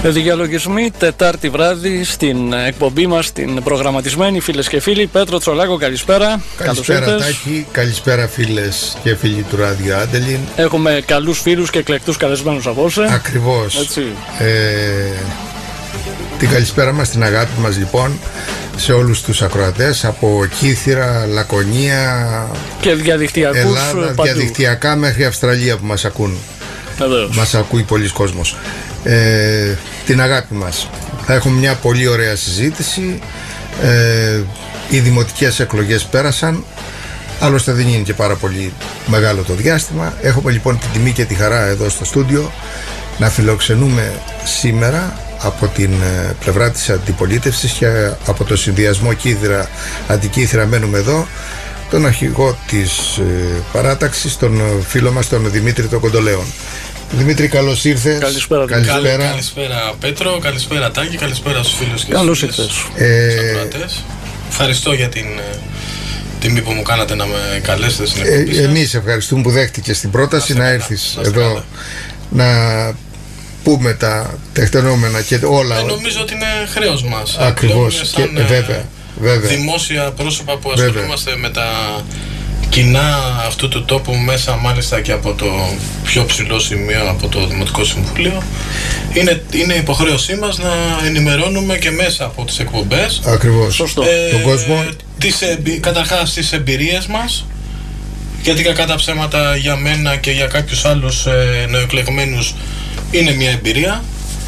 Διαλογισμοί Τετάρτη βράδυ στην εκπομπή μας, την προγραμματισμένη. Φίλες και φίλοι, Πέτρο Τσολάκο, καλησπέρα. Καλησπέρα Τάκη, καλησπέρα φίλες και φίλοι του Ράδιο Άντελιν. Έχουμε καλούς φίλους και εκλεκτούς καλεσμένους απόψε. Ακριβώς. Την καλησπέρα μας, την αγάπη μας λοιπόν σε όλους τους ακροατές από Κύθυρα, Λακωνία και διαδικτυακούς Ελλάδα, παντού. Διαδικτυακά μέχρι Αυστραλία που μας ακούν. Μας ακούει πολλοί κόσμος. Την αγάπη μας. Θα έχουμε μια πολύ ωραία συζήτηση. Οι δημοτικές εκλογές πέρασαν. Άλλωστε δεν είναι και πάρα πολύ μεγάλο το διάστημα. Έχουμε λοιπόν την τιμή και τη χαρά εδώ στο στούντιο να φιλοξενούμε σήμερα από την πλευρά της αντιπολίτευσης και από το συνδυασμό Κύθυρα Αντικύθυρα μένουμε εδώ, τον αρχηγό της παράταξης, τον φίλο μας τον Δημήτρη τον Κοντολέον. Δημήτρη, καλώς ήρθες. Καλησπέρα. Καλησπέρα Πέτρο, καλησπέρα Τάκη, καλησπέρα στους φίλους και καλώς στους ήρθες. Ευχαριστώ για την τιμή που μου κάνατε να με καλέσετε στην εκπομπή σας. Εμείς ευχαριστούμε που δέχτηκες την πρόταση να έρθεις εδώ να πούμε τα τεκτενόμενα και όλα. Νομίζω ότι είναι χρέος μας. Ακριβώς. Βέβαια. Δημόσια πρόσωπα που ασχολούμαστε με τα κοινά αυτού του τόπου, μέσα μάλιστα και από το πιο ψηλό σημείο, από το Δημοτικό Συμβούλιο, είναι υποχρέωσή μας να ενημερώνουμε και μέσα από τις εκπομπές. Ακριβώς. Τον κόσμο. Καταρχάς τις εμπειρίες μας, γιατί κακά τα ψέματα για μένα και για κάποιους άλλους νεοεκλεγμένους είναι μια εμπειρία,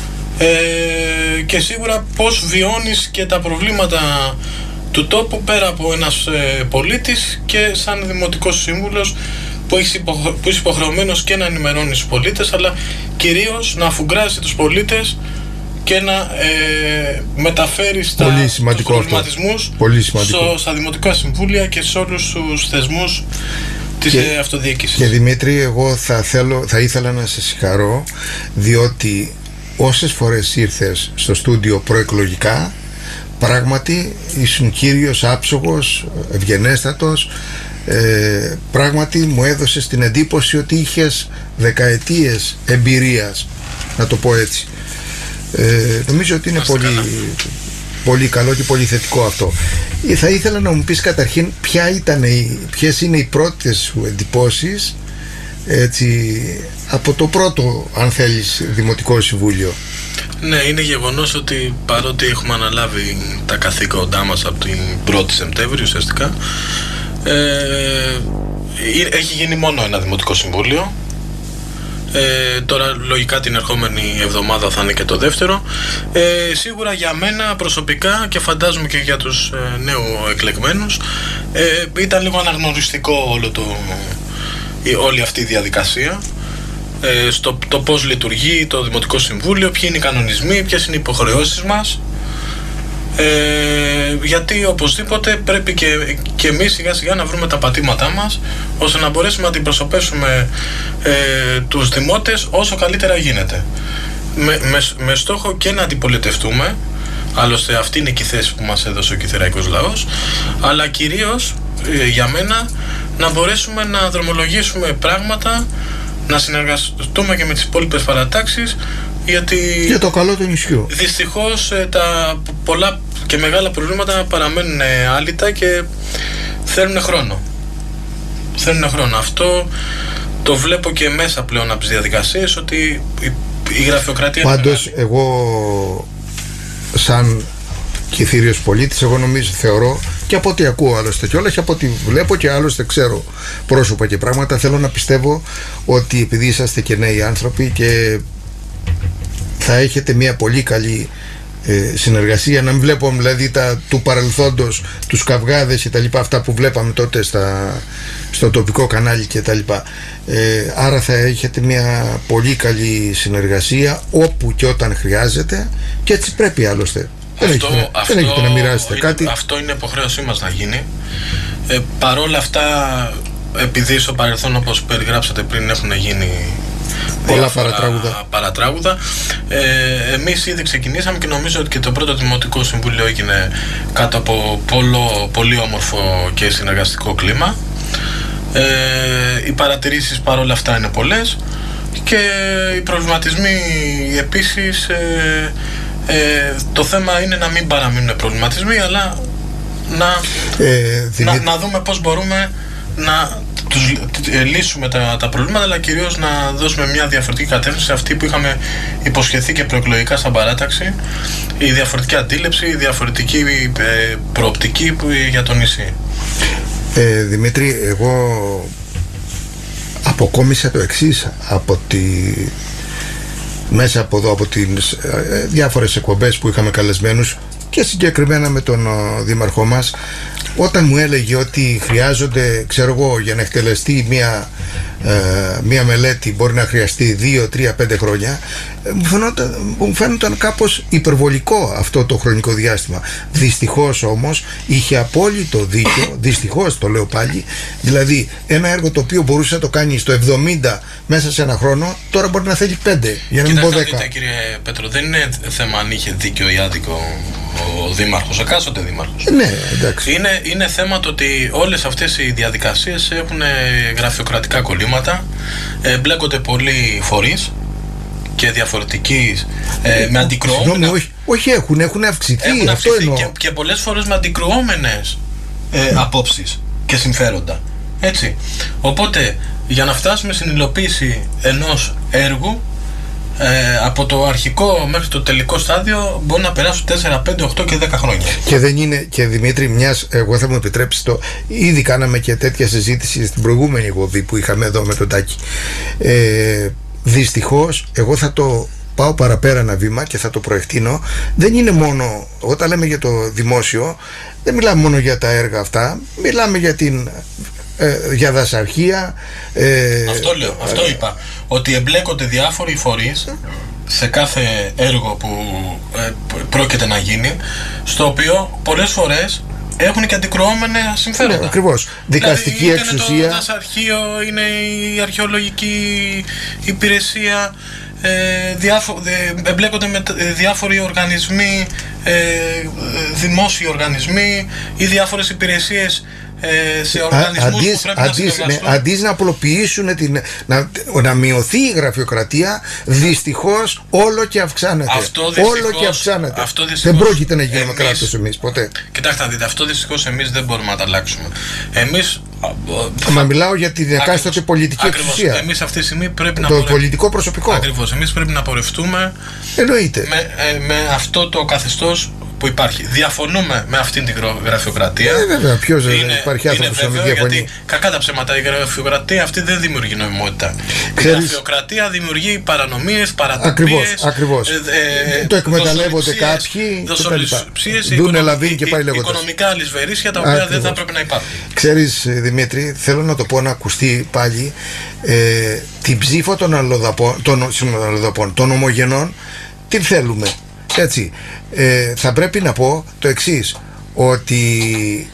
και σίγουρα πώς βιώνεις και τα προβλήματα του τόπου πέρα από ένας πολίτης και σαν δημοτικός σύμβουλος που είσαι υποχρεωμένος και να ενημερώνεις τους πολίτες, αλλά κυρίως να αφουγκράσει τους πολίτες και να μεταφέρεις τους προβληματισμούς στα δημοτικά συμβούλια και σε όλους τους θεσμούς της αυτοδιοίκησης. Και Δημήτρη, εγώ θα ήθελα να σε συγχαρώ, διότι όσες φορές ήρθες στο στούντιο προεκλογικά, πράγματι ήσουν κύριος, άψογος, ευγενέστατος. Πράγματι μου έδωσες την εντύπωση ότι είχες δεκαετίες εμπειρίας, να το πω έτσι. Νομίζω ότι είναι πολύ καλό και πολύ θετικό αυτό. Θα ήθελα να μου πεις καταρχήν ποιες είναι οι πρώτες σου εντυπώσεις, έτσι, από το πρώτο, αν θέλεις, Δημοτικό Συμβούλιο. Ναι, είναι γεγονός ότι παρότι έχουμε αναλάβει τα καθήκοντά μας από την 1η Σεπτέμβρη ουσιαστικά, έχει γίνει μόνο ένα Δημοτικό Συμβούλιο. Τώρα λογικά την ερχόμενη εβδομάδα θα είναι και το δεύτερο. Σίγουρα για μένα προσωπικά και φαντάζομαι και για τους νέου εκλεγμένους, ήταν λίγο αναγνωριστικό όλη αυτή η διαδικασία, στο το πώς λειτουργεί το Δημοτικό Συμβούλιο, ποιοι είναι οι κανονισμοί, ποιες είναι οι υποχρεώσεις μας, γιατί οπωσδήποτε πρέπει και εμείς σιγά σιγά να βρούμε τα πατήματά μας, ώστε να μπορέσουμε να αντιπροσωπεύσουμε τους δημότες όσο καλύτερα γίνεται, με στόχο και να αντιπολιτευτούμε. Άλλωστε αυτή είναι και η θέση που μας έδωσε ο Κιθυραϊκός λαός, αλλά κυρίως για μένα να μπορέσουμε να δρομολογήσουμε πράγματα, να συνεργαστούμε και με τις υπόλοιπες παρατάξεις, γιατί για το καλό του νησιού. Δυστυχώς τα πολλά και μεγάλα προβλήματα παραμένουν άλυτα και θέλουν χρόνο. Αυτό το βλέπω και μέσα πλέον από τις διαδικασίες, ότι η γραφειοκρατία. Πάντως εγώ σαν Κιθύριος πολίτης, εγώ θεωρώ, και από ό,τι ακούω άλλωστε κιόλας και από ό,τι βλέπω και άλλωστε ξέρω πρόσωπα και πράγματα, θέλω να πιστεύω ότι επειδή είσαστε και νέοι άνθρωποι και θα έχετε μια πολύ καλή συνεργασία, να μην βλέπω δηλαδή του παρελθόντος, τους καυγάδες και τα λοιπά, αυτά που βλέπαμε τότε στο τοπικό κανάλι και τα λοιπά. Άρα θα έχετε μια πολύ καλή συνεργασία όπου και όταν χρειάζεται, και έτσι πρέπει άλλωστε. Δεν έχετε να μοιράσετε κάτι. Αυτό είναι υποχρέωσή μας να γίνει. Παρόλα αυτά, επειδή στο παρελθόν, όπως περιγράψατε πριν, έχουν γίνει πολλά παρατράγουδα, εμείς ήδη ξεκινήσαμε και νομίζω ότι και το πρώτο Δημοτικό Συμβούλιο έγινε κάτω από πολύ όμορφο και συνεργαστικό κλίμα. Οι παρατηρήσεις παρόλα αυτά είναι πολλές Και οι προβληματισμοί επίσης, το θέμα είναι να μην παραμείνουν προβληματισμοί, αλλά να δούμε πώς μπορούμε να λύσουμε τα προβλήματα, αλλά κυρίως να δώσουμε μια διαφορετική κατεύθυνση, αυτή που είχαμε υποσχεθεί και προεκλογικά σαν παράταξη, η διαφορετική αντίληψη, η διαφορετική προοπτική για το νησί. Δημήτρη, εγώ αποκόμισα το εξής μέσα από τις διάφορες εκπομπές που είχαμε καλεσμένους και συγκεκριμένα με τον δήμαρχό μας, όταν μου έλεγε ότι χρειάζονται, ξέρω εγώ, για να εκτελεστεί μία μελέτη μπορεί να χρειαστεί 2, 3, 5 χρόνια, μου φαίνονταν κάπως υπερβολικό αυτό το χρονικό διάστημα. Δυστυχώς όμως είχε απόλυτο δίκιο, δυστυχώς το λέω πάλι, δηλαδή ένα έργο το οποίο μπορούσε να το κάνει στο 70 μέσα σε ένα χρόνο, τώρα μπορεί να θέλει 5, για να μην πω 10. Κοιτάξτε, κύριε Πέτρο, δεν είναι θέμα αν είχε δίκιο ή άδικο ο δήμαρχος, εκάστοτε δήμαρχος. Ναι, εντάξει. Είναι θέμα το ότι όλες αυτές οι διαδικασίες έχουν γραφειοκρατικά κολλήματα, μπλέκονται πολλοί φορείς και διαφορετικοί με αντικρουόμενα. Όχι, έχουν αυξηθεί. Αυτό εννοώ. Και πολλές φορές με αντικρουόμενες απόψεις και συμφέροντα. Έτσι. Οπότε, για να φτάσουμε στην υλοποίηση ενός έργου, από το αρχικό μέχρι το τελικό στάδιο μπορεί να περάσουν 4, 5, 8 και 10 χρόνια. Και δεν είναι, και Δημήτρη, εγώ θα μου επιτρέψεις ήδη κάναμε και τέτοια συζήτηση στην προηγούμενη εκπομπή που είχαμε εδώ με τον Τάκη. Δυστυχώς, εγώ θα το πάω παραπέρα ένα βήμα και θα το προεκτείνω. Δεν είναι μόνο, όταν λέμε για το δημόσιο, δεν μιλάμε μόνο για τα έργα αυτά, μιλάμε για δασαρχία. Αυτό λέω, αυτό είπα. Ότι εμπλέκονται διάφοροι φορείς σε κάθε έργο που πρόκειται να γίνει, στο οποίο πολλές φορές έχουν και αντικρουόμενα συμφέροντα. Ναι, ακριβώς. Δικαστική δηλαδή, εξουσία. Είναι το δασαρχείο, είναι η αρχαιολογική υπηρεσία, εμπλέκονται με διάφοροι οργανισμοί, δημόσιοι οργανισμοί ή διάφορες υπηρεσίες σε οργανισμούς που πρέπει να συνεργαστούν. Αντί να απλοποιήσουν να μειωθεί η γραφειοκρατία, δυστυχώς όλο και αυξάνεται. Δεν πρόκειται να γίνουμε κράτος εμείς ποτέ. Κοιτάξτε να δείτε, αυτό δυστυχώς εμείς δεν μπορούμε να τα αλλάξουμε. Εμείς Μα μιλάω για την εκάστοτε πολιτική εξουσία. Εμείς αυτή τη στιγμή πρέπει να πολιτικό προσωπικό. Ακριβώς. Εμείς πρέπει να πορευτούμε. Εννοείται. Με αυτό το καθεστώς που υπάρχει. Διαφωνούμε με αυτήν την γραφειοκρατία. Βέβαια, ποιος υπάρχει άνθρωπος που διαφωνεί. Γιατί κακά τα ψέματα, η γραφειοκρατία αυτή δεν δημιουργεί νομιμότητα. Η γραφειοκρατία δημιουργεί παρανομίες, παρατυπίες. Ακριβώς. Το εκμεταλλεύονται κάποιοι. Δοσοληψίες, οικονομικά αλυσβερίσια τα οποία δεν θα πρέπει να υπάρχουν. Ξέρεις, Δημήτρη, θέλω να το πω να ακουστεί πάλι, την ψήφο των ομογενών την θέλουμε. Έτσι, θα πρέπει να πω το εξής, ότι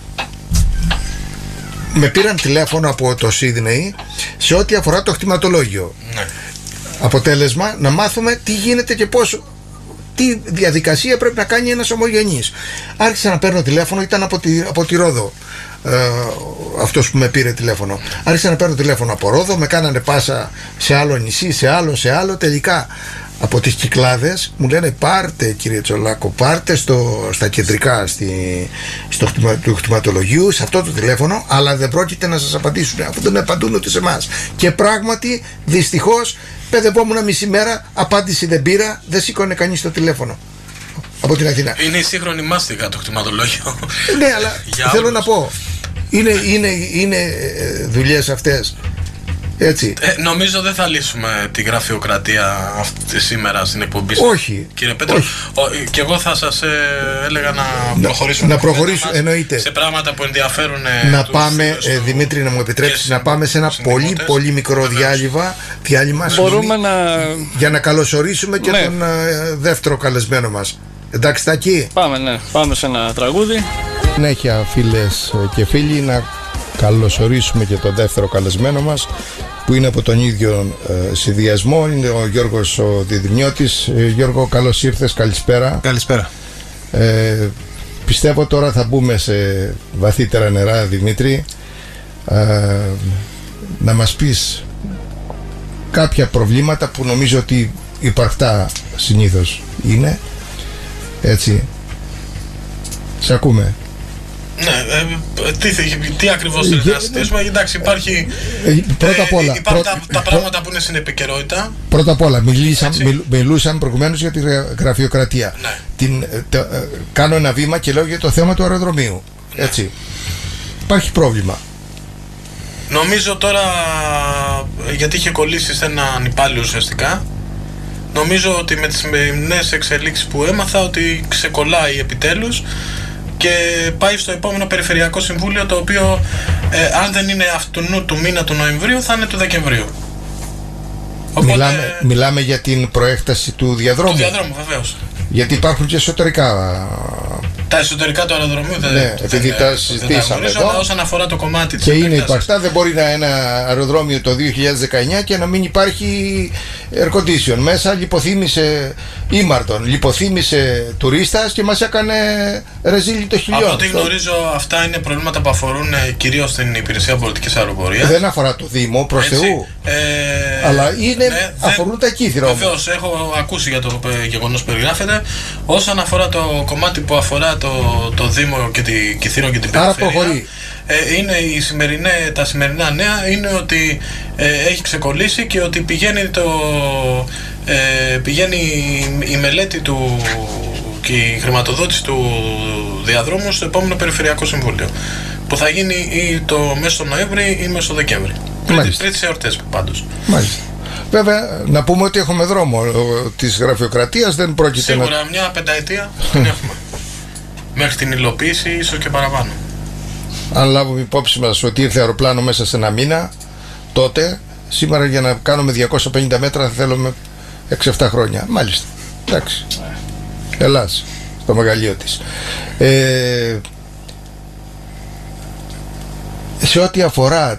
με πήραν τηλέφωνο από το Σίδνεϊ σε ό,τι αφορά το κτηματολόγιο. Ναι. Αποτέλεσμα, να μάθουμε τι γίνεται και πώς, τι διαδικασία πρέπει να κάνει ένας ομογενής. Άρχισα να παίρνω τηλέφωνο, ήταν από τη Ρόδο, αυτός που με πήρε τηλέφωνο. Άρχισα να παίρνω τηλέφωνο από Ρόδο, με κάνανε πάσα σε άλλο νησί, σε άλλο, τελικά από τις Κυκλάδες μου λένε πάρτε, κύριε Τσολάκο, πάρτε στα κεντρικά του κτηματολογίου, σε αυτό το τηλέφωνο, αλλά δεν πρόκειται να σας απαντήσουν, αφού δεν απαντούν ούτε σε εμάς. Και πράγματι, δυστυχώς, παιδευόμουν μισή μέρα, απάντηση δεν πήρα, δεν σήκωνε κανείς το τηλέφωνο από την Αθήνα. Είναι η σύγχρονη μάστιγα το κτηματολόγιο. Ναι, αλλά θέλω να πω, είναι δουλειές αυτές. Έτσι. Νομίζω δεν θα λύσουμε τη γραφειοκρατία σήμερα στην εκπομπή σας. Όχι. Κύριε Πέτρο, και εγώ θα σας έλεγα να προχωρήσουμε εννοείται. Σε πράγματα που ενδιαφέρουν. Να πάμε, Δημήτρη, να μου επιτρέψεις, να πάμε σε ένα πολύ μικρό διάλειμμα. Μπορούμε για να καλωσορίσουμε και τον δεύτερο καλεσμένο μας. Εντάξει, Τάκη. Πάμε σε ένα τραγούδι. Συνέχεια, φίλες και φίλοι, να καλωσορίσουμε και τον δεύτερο καλεσμένο μας, που είναι από τον ίδιο συνδυασμό, είναι ο Γιώργος ο Διδυμιώτης. Γιώργο, καλώς ήρθες, καλησπέρα. Καλησπέρα. Πιστεύω τώρα θα μπούμε σε βαθύτερα νερά, Δημήτρη. Να μας πεις κάποια προβλήματα που νομίζω ότι υπαρκτά συνήθως είναι. Έτσι. Σε ακούμε. Ναι, τι ακριβώς θέλετε να συζητήσουμε? Εντάξει, υπάρχει. Πρώτα απ' όλα. Υπάρχουν τα πράγματα που είναι στην επικαιρότητα. Πρώτα απ' όλα, μιλούσαν προηγουμένως για τη γραφειοκρατία. Ναι. Κάνω ένα βήμα και λέω για το θέμα του αεροδρομίου. Έτσι. Υπάρχει πρόβλημα. Νομίζω τώρα, γιατί είχε κολλήσει σε έναν υπάλληλο ουσιαστικά, νομίζω ότι με τις νέες εξελίξεις που έμαθα ότι ξεκολλάει επιτέλους και πάει στο επόμενο Περιφερειακό Συμβούλιο, το οποίο αν δεν είναι αυτού του μήνα του Νοεμβρίου θα είναι του Δεκεμβρίου. Οπότε, μιλάμε για την προέκταση του διαδρόμου. Του διαδρόμου, βεβαίως. Γιατί υπάρχουν και εσωτερικά. Τα εσωτερικά του αεροδρομίου επειδή τα συζητήσαμε εδώ. Αλλά όσον αφορά το κομμάτι της και είναι υπαρκτά, δεν μπορεί να είναι ένα αεροδρόμιο το 2019 και να μην υπάρχει air condition μέσα. Λιποθύμησε ήμαρτον, λιποθύμησε τουρίστας και μας έκανε ρεζίλι το χιλιό. Από ό,τι γνωρίζω, αυτά είναι προβλήματα που αφορούν κυρίως την Υπηρεσία Πολιτικής Αεροπορίας. Δεν αφορά το Δήμο, προς Θεού. Αλλά αφορούν τα κύθρα. Βεβαίως, έχω ακούσει για το γεγονός που περιγράφεται. Όσον αφορά το κομμάτι που αφορά το Δήμο και τη Κιθήρο και την Περιφέρεια, προχωρεί. Είναι τα σημερινά νέα είναι ότι έχει ξεκολλήσει και ότι πηγαίνει η μελέτη του και η χρηματοδότηση του διαδρόμου στο επόμενο Περιφερειακό Συμβούλιο, που θα γίνει ή το μέσο του Νοέμβρη ή μέσο Δεκέμβρη. Πριν τις εορτές πάντως. Μάλιστα. Βέβαια, να πούμε ότι έχουμε δρόμο της γραφειοκρατίας, δεν πρόκειται σίγουρα μια πενταετία την έχουμε. Μέχρι την υλοποίηση, ίσως και παραπάνω. Αν λάβουμε υπόψη μας ότι ήρθε αεροπλάνο μέσα σε ένα μήνα, τότε, σήμερα για να κάνουμε 250 μέτρα θα θέλουμε 6-7 χρόνια. Μάλιστα. Εντάξει. Ελλάς, στο μεγαλείο της. Σε ό,τι αφορά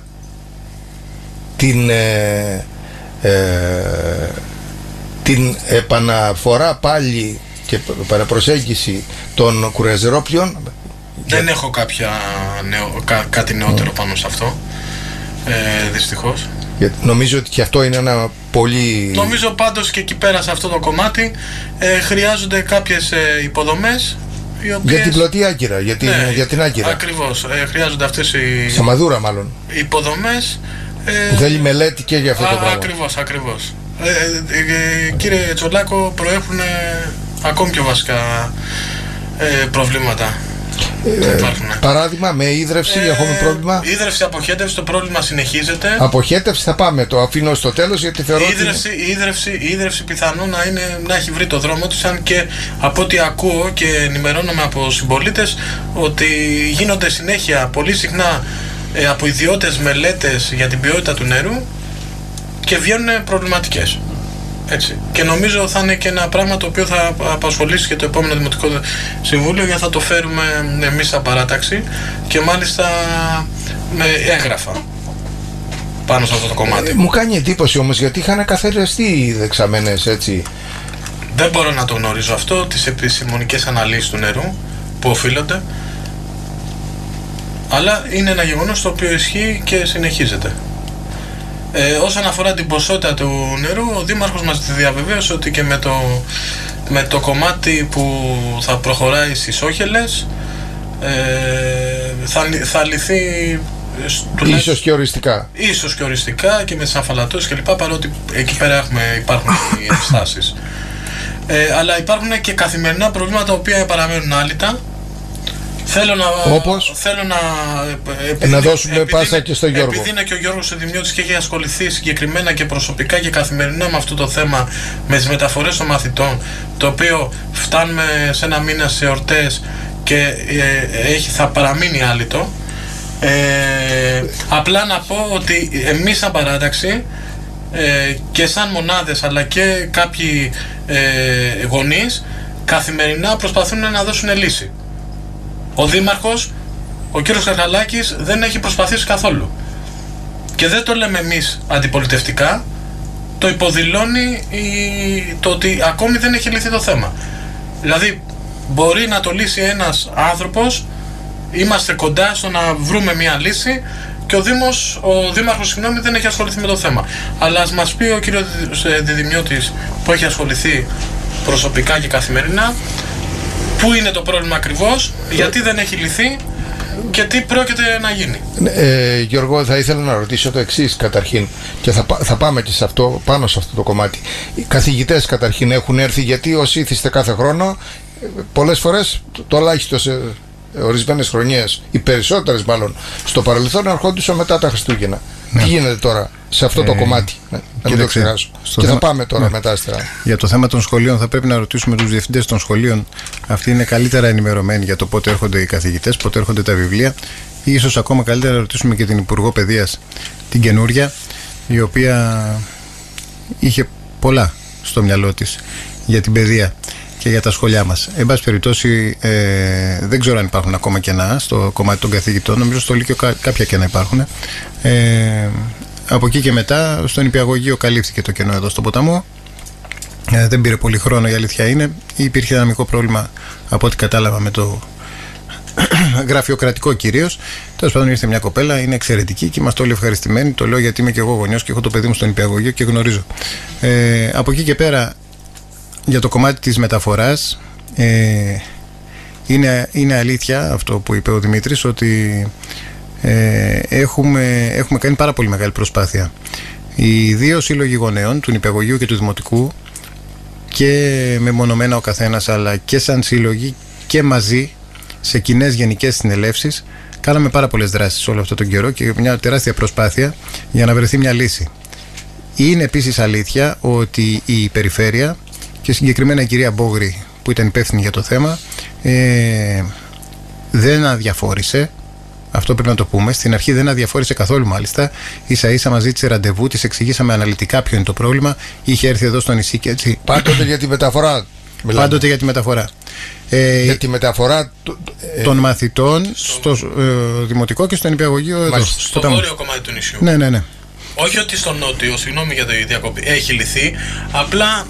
την επαναφορά πάλι και επαναπροσέγγιση των κουραζιερόπλοιων, δεν έχω κάτι νεότερο πάνω σε αυτό, δυστυχώς. Νομίζω ότι και αυτό είναι ένα πολύ... Νομίζω πάντως και εκεί πέρα σε αυτό το κομμάτι χρειάζονται κάποιες υποδομές για την πλωτή Άγκυρα, για την Άγκυρα. Ακριβώς, χρειάζονται αυτές οι... Σαμαδούρα μάλλον. Υποδομές. Θέλει μελέτη και για αυτό το πράγμα. Ακριβώς. Κύριε Τσολάκο, προέχουν ακόμη πιο βασικά προβλήματα. Παράδειγμα, με ίδρυυση έχουμε πρόβλημα. Ίδρυυση, αποχέτευση, το πρόβλημα συνεχίζεται. Αποχέτευση θα πάμε, το αφήνω στο τέλος, γιατί θεωρώ η ίδρυυση πιθανόν να έχει βρει το δρόμο της, αν και από ό,τι ακούω και ενημερώνομαι από συμπολίτες ότι γίνονται συνέχεια πολύ συχνά από ιδιώτες μελέτες για την ποιότητα του νερού και βγαίνουν προβληματικές. Έτσι. Και νομίζω θα είναι και ένα πράγμα το οποίο θα απασχολήσει και το επόμενο Δημοτικό Συμβούλιο, γιατί θα το φέρουμε εμείς σαν παράταξη και μάλιστα με έγγραφα πάνω σε αυτό το κομμάτι. Μου κάνει εντύπωση όμως, γιατί είχαν καθαριστεί οι δεξαμενές, έτσι. Δεν μπορώ να το γνωρίζω αυτό, τις επιστημονικές αναλύσεις του νερού που οφείλονται, αλλά είναι ένα γεγονός το οποίο ισχύει και συνεχίζεται. Όσον αφορά την ποσότητα του νερού, ο Δήμαρχος μας διαβεβαίωσε ότι και με το κομμάτι που θα προχωράει στις Όχελες θα λυθεί ίσως και οριστικά. Ίσως και οριστικά και με τις αμφαλατώσεις κλπ, παρότι εκεί πέρα υπάρχουν οι ευστάσεις. Αλλά υπάρχουν και καθημερινά προβλήματα τα οποία παραμένουν άλυτα. Θέλω να δώσουμε πάσα και στο Γιώργο. Επειδή είναι και ο Γιώργος ο Δημιώτης και έχει ασχοληθεί συγκεκριμένα και προσωπικά και καθημερινά με αυτό το θέμα, με τις μεταφορές των μαθητών, το οποίο φτάνουμε σε ένα μήνα σε εορτές και θα παραμείνει άλυτο. Απλά να πω ότι εμείς σαν παράταξη και σαν μονάδες, αλλά και κάποιοι γονείς καθημερινά προσπαθούν να δώσουν λύση. Ο Δήμαρχος, ο κύριος Καρχαλάκης, δεν έχει προσπαθήσει καθόλου. Και δεν το λέμε εμείς αντιπολιτευτικά, το υποδηλώνει το ότι ακόμη δεν έχει λυθεί το θέμα. Δηλαδή, μπορεί να το λύσει ένας άνθρωπος, είμαστε κοντά στο να βρούμε μια λύση, και και ο Δήμαρχος δεν έχει ασχοληθεί με το θέμα. Αλλά ας μας πει ο κύριος Διδημιώτης, που έχει ασχοληθεί προσωπικά και καθημερινά, πού είναι το πρόβλημα ακριβώς, γιατί δεν έχει λυθεί και τι πρόκειται να γίνει. Γιώργο, θα ήθελα να ρωτήσω το εξής καταρχήν, και θα πάμε και πάνω σε αυτό το κομμάτι. Οι καθηγητές καταρχήν έχουν έρθει, γιατί όσοι ήθιστε κάθε χρόνο, πολλές φορές το ελάχιστο σε ορισμένες χρονιές, οι περισσότερες μάλλον στο παρελθόν, ερχόντουσαν μετά τα Χριστούγεννα. Τι γίνεται τώρα σε αυτό το κομμάτι, να μην το ξεχάσω. Και θα πάμε τώρα μετά ύστερα. Για το θέμα των σχολείων θα πρέπει να ρωτήσουμε τους διευθυντές των σχολείων. Αυτοί είναι καλύτερα ενημερωμένοι για το πότε έρχονται οι καθηγητές, πότε έρχονται τα βιβλία. Ή ίσως ακόμα καλύτερα να ρωτήσουμε και την Υπουργό Παιδείας, την καινούρια, η οποία είχε πολλά στο μυαλό της για την παιδεία και για τα σχολιά μας. Εν πάση περιπτώσει, δεν ξέρω αν υπάρχουν ακόμα κενά στο κομμάτι των καθηγητών. Νομίζω στο Λύκειο κάποια κενά υπάρχουν. Από εκεί και μετά, στο νηπιαγωγείο καλύφθηκε το κενό εδώ στο ποταμό. Δεν πήρε πολύ χρόνο, η αλήθεια είναι. Υπήρχε ένα μικρό πρόβλημα, από ό,τι κατάλαβα, με το γραφειοκρατικό κυρίως. Τέλος πάντων, ήρθε μια κοπέλα, είναι εξαιρετική και είμαστε όλοι ευχαριστημένοι. Το λέω γιατί είμαι και εγώ γονιός και έχω το παιδί μου στο νηπιαγωγείο και γνωρίζω. Από εκεί και πέρα, για το κομμάτι της μεταφοράς, είναι αλήθεια αυτό που είπε ο Δημήτρης, ότι έχουμε κάνει πάρα πολύ μεγάλη προσπάθεια. Οι δύο σύλλογοι γονέων, του νηπιαγωγείου και του δημοτικού, και μεμονωμένα ο καθένας, αλλά και σαν σύλλογοι και μαζί σε κοινές γενικές συνελεύσεις, κάναμε πάρα πολλές δράσεις όλο αυτό τον καιρό και μια τεράστια προσπάθεια για να βρεθεί μια λύση. Είναι επίσης αλήθεια ότι η περιφέρεια και συγκεκριμένα η κυρία Μπόγρη, που ήταν υπεύθυνη για το θέμα, δεν αδιαφόρησε. Αυτό πρέπει να το πούμε. Στην αρχή δεν αδιαφόρησε καθόλου, μάλιστα. Ίσα-ίσα μας ζήτησε ραντεβού, της εξηγήσαμε αναλυτικά ποιο είναι το πρόβλημα. Είχε έρθει εδώ στο νησί και έτσι. Πάντοτε για τη μεταφορά. Πάντοτε για τη μεταφορά. Για τη μεταφορά των μαθητών στο δημοτικό και στο νηπιαγωγείο εδώ. Στο βόρειο κομμάτι του νησιού. Ναι. Όχι ότι στο νότιο, συγγνώμη για τη διακοπή, έχει λυθεί. Απλά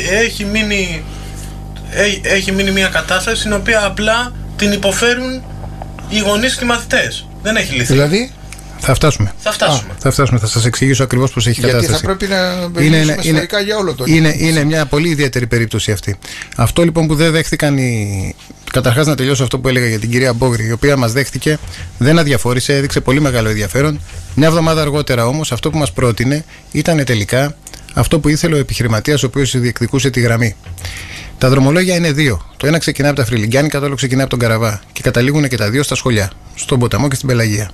έχει μείνει μια κατάσταση στην οποία απλά την υποφέρουν οι γονείς και οι μαθητές. Δεν έχει λυθεί. Δηλαδή, θα φτάσουμε. Θα σας εξηγήσω ακριβώς πώς έχει κατάσταση. Γιατί θα πρέπει να μιλήσουμε σφαιρικά για όλο το είναι μια πολύ ιδιαίτερη περίπτωση αυτή. Αυτό λοιπόν που δεν δέχτηκαν Καταρχάς, να τελειώσω αυτό που έλεγα για την κυρία Μπόγρη, η οποία μας δέχτηκε, δεν αδιαφόρησε, έδειξε πολύ μεγάλο ενδιαφέρον. Μια εβδομάδα αργότερα όμως, αυτό που μας πρότεινε ήταν τελικά αυτό που ήθελε ο επιχειρηματίας, ο οποίος διεκδικούσε τη γραμμή. Τα δρομολόγια είναι δύο. Το ένα ξεκινάει από τα Φρυλιγκιάνικα, το άλλο ξεκινάει από τον Καραβά. Και καταλήγουν και τα δύο στα σχολιά, στον Ποταμό και στην Πελαγία.